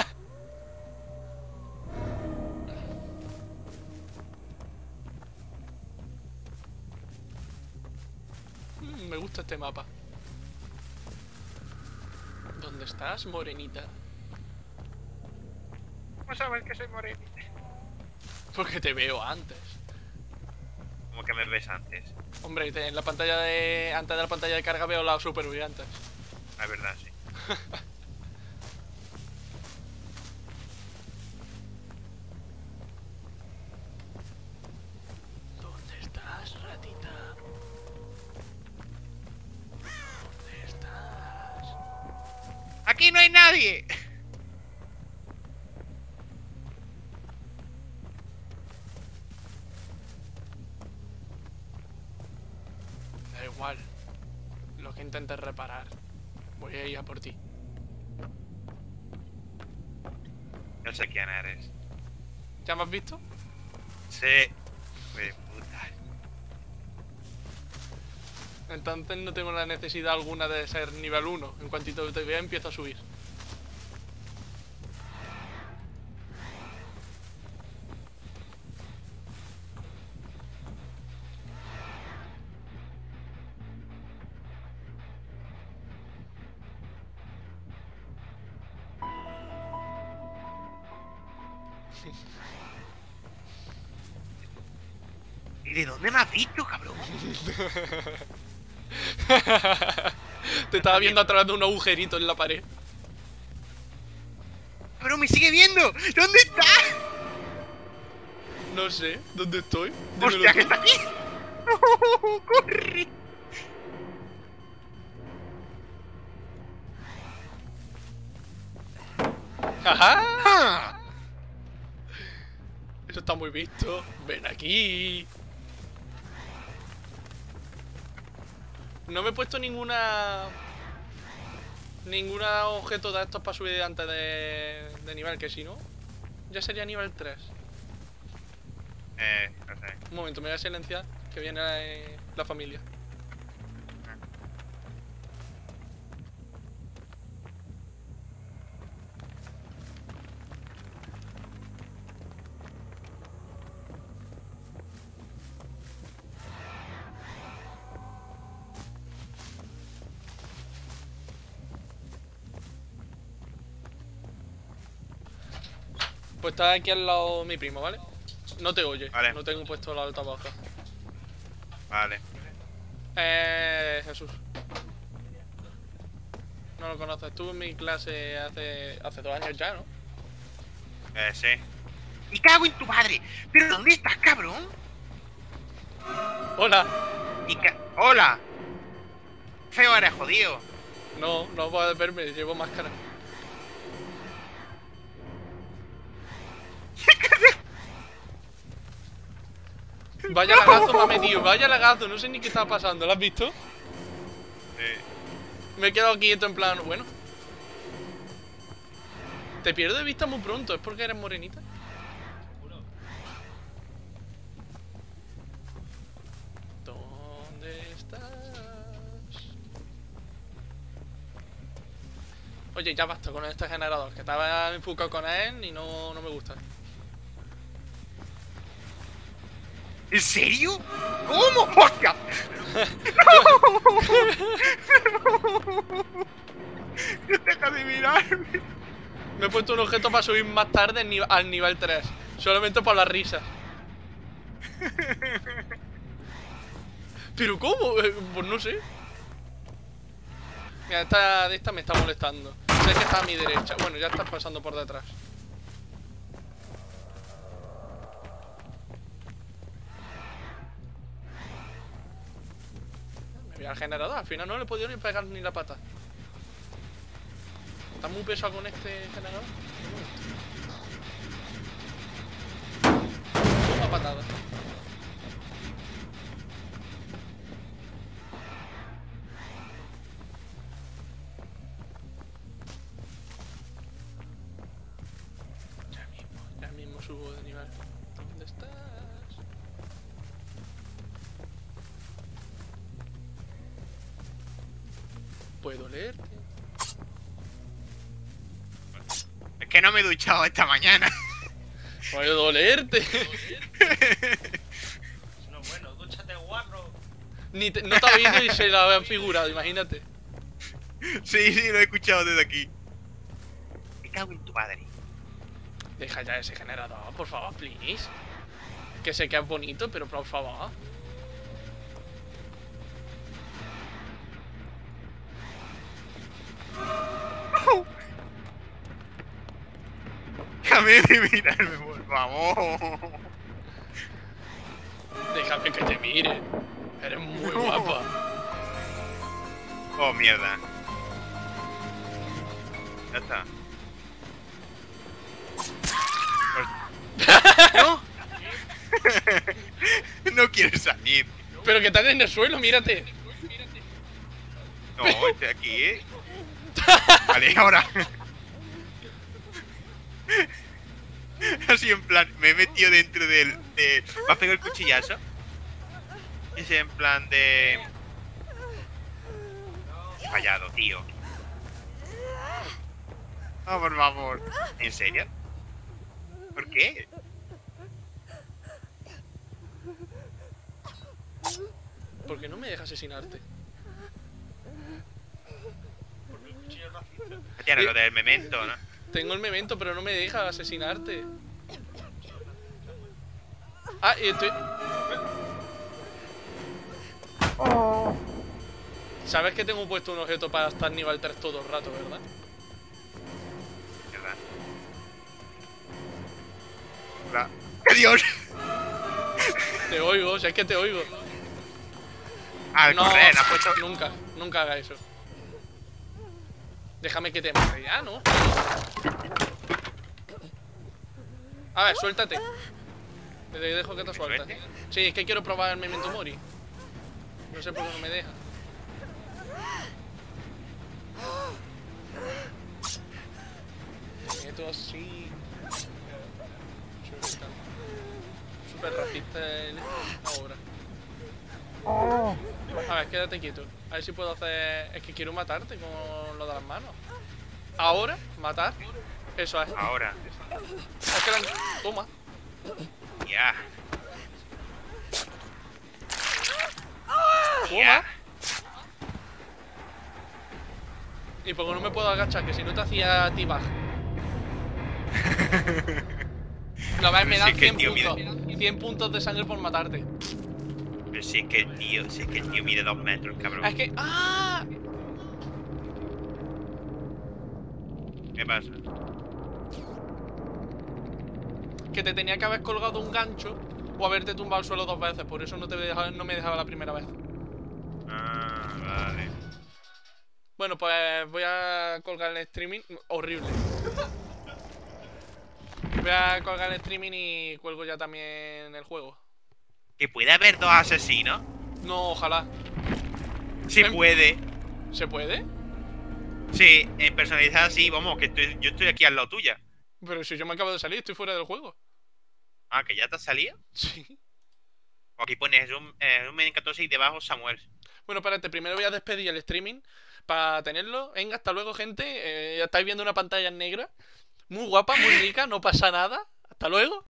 Mm, Me gusta este mapa. ¿Dónde estás, morenita?
¿Cómo sabes que soy moreno?
Porque te veo antes.
Como que me ves antes.
Hombre, te- en la pantalla de... Antes de la pantalla de carga veo la supervivientes.
La verdad, sí.
¿Dónde estás, ratita? ¿Dónde estás?
¡Aquí no hay nadie!
Da igual. Lo que intentes reparar. Voy a ir a por ti.
No sé quién eres.
¿Ya me has visto?
Sí. Pues puta.
Entonces no tengo la necesidad alguna de ser nivel uno. En cuantito te vea empiezo a subir.
¿Y de dónde me has visto, cabrón?
Te estaba viendo a través de un agujerito en la pared.
¡Cabrón, me sigue viendo! ¿Dónde está?
No sé, ¿dónde estoy? Dímelo
¡Hostia,
tú.
que está aquí! ¡Corre!
¡Ajá!
¡Ah!
Eso está muy visto. Ven aquí. No me he puesto ninguna... Ninguna objeto de estos para subir antes de, de nivel, que si no, ya sería nivel tres.
Eh, no sé.
Un momento, me voy a silenciar, que viene eh, la familia. Pues está aquí al lado mi primo, ¿vale? No te oye.
Vale.
No tengo puesto la altavoz.
Vale.
Eh, Jesús. No lo conoces. Estuvo en mi clase hace, hace dos años ya, ¿no?
Eh, sí. ¡Me cago en tu madre! ¿Pero dónde estás, cabrón?
Hola.
Y ca ¡Hola! Feo eres, jodido.
No, no puedes verme, llevo máscara. Vaya lagazo me ha metido, vaya lagazo, no sé ni qué estaba pasando, ¿lo has visto?
Sí.
Me he quedado quieto en plan, bueno. Te pierdo de vista muy pronto, ¿es porque eres morenita? ¿Dónde estás? Oye, ya basta con este generador, que estaba enfocado con él y no, no me gusta.
¿En serio? ¿Cómo? ¡Hostia! ¡Deja de mirarme!
Me he puesto un objeto para subir más tarde ni- al nivel tres. Solamente por la risa. ¿Pero cómo? Eh, Pues no sé. Mira, esta de esta me está molestando. Sé que está a mi derecha. Bueno, ya estás pasando por detrás. Me voy al generador. Al final no le he podido ni pegar ni la pata. Está muy pesado con este generador. Toma patada. Ya mismo, ya mismo subo de nivel. ¿Dónde estás? ¿Puedo leerte?
Es que no me he duchado esta mañana.
¿Puedo leerte?
No, bueno, dúchate, guarro.
Ni te- no te ha oído y se la habían figurado, imagínate.
Sí, sí, lo he escuchado desde aquí. Me cago en tu madre.
Deja ya ese generador, por favor, please. Que sé que es bonito, pero por favor.
Déjame de mirarme, por favor.
Déjame que te mire. Eres muy guapa.
Oh, mierda. Ya está. ¿No? No quiero salir.
Pero que estás en el suelo, mírate.
No, estoy aquí, ¿eh? Vale, ahora. Así en plan, me he metido dentro del... De... ¿Me has pegado el cuchillazo? Y en plan de... He fallado, tío. Oh, por favor. ¿En serio? ¿Por qué?
¿Por qué no me deja asesinarte?
Porque el cuchillo racista.
Hostia, no, lo del memento, ¿no?
Tengo el memento, pero no me deja asesinarte. Ah, y estoy... Sabes que tengo puesto un objeto para estar nivel tres todo el rato, ¿verdad?
¿Verdad? ¿Verdad? ¡Adiós!
Te oigo, si es que te oigo.
Al
No,
correr, has puesto...
nunca, nunca haga eso. Déjame que te mate. Ya, ¿no? A ver, suéltate. Te dejo que te
¿Me
sueltes.
suelte?
Sí, es que quiero probar el Memento Mori. No sé por qué no me deja. Me meto así. Súper racista el... ahora. A ver, quédate quieto. A ver si puedo hacer... Es que quiero matarte con lo de las manos. Ahora, matar. Eso es.
Ahora.
Es que la... Toma.
Ya.
Toma.
Ya.
Y porque no me puedo agachar, que si no te hacía tibag. No, a ver, me
Pero
dan
si es que el
cien
tío
puntos. cien puntos de sangre por matarte.
Pero si es que el tío, si es que el tío mide dos metros, cabrón.
Es que. ¡Ah!
¿Qué pasa?
Que te tenía que haber colgado un gancho o haberte tumbado al suelo dos veces. Por eso no, te dejaba, no me dejaba la primera vez.
Ah, vale.
Bueno, pues voy a colgar el streaming. Horrible. Voy a colgar el streaming y cuelgo ya también el juego.
¿Que puede haber dos asesinos?
No, ojalá.
Sí
Em-
puede.
¿Se puede?
Sí, en personalizada sí, vamos, que estoy, yo estoy aquí al lado tuya.
Pero si yo me acabo de salir, estoy fuera del juego.
Ah, que ya te has salido.
Sí.
Aquí pones un, eh, un catorce y debajo Samuel.
Bueno, espérate, primero voy a despedir el streaming para tenerlo. Venga, hasta luego, gente. Eh, ya estáis viendo una pantalla en negra. Muy guapa, muy rica, no pasa nada. Hasta luego.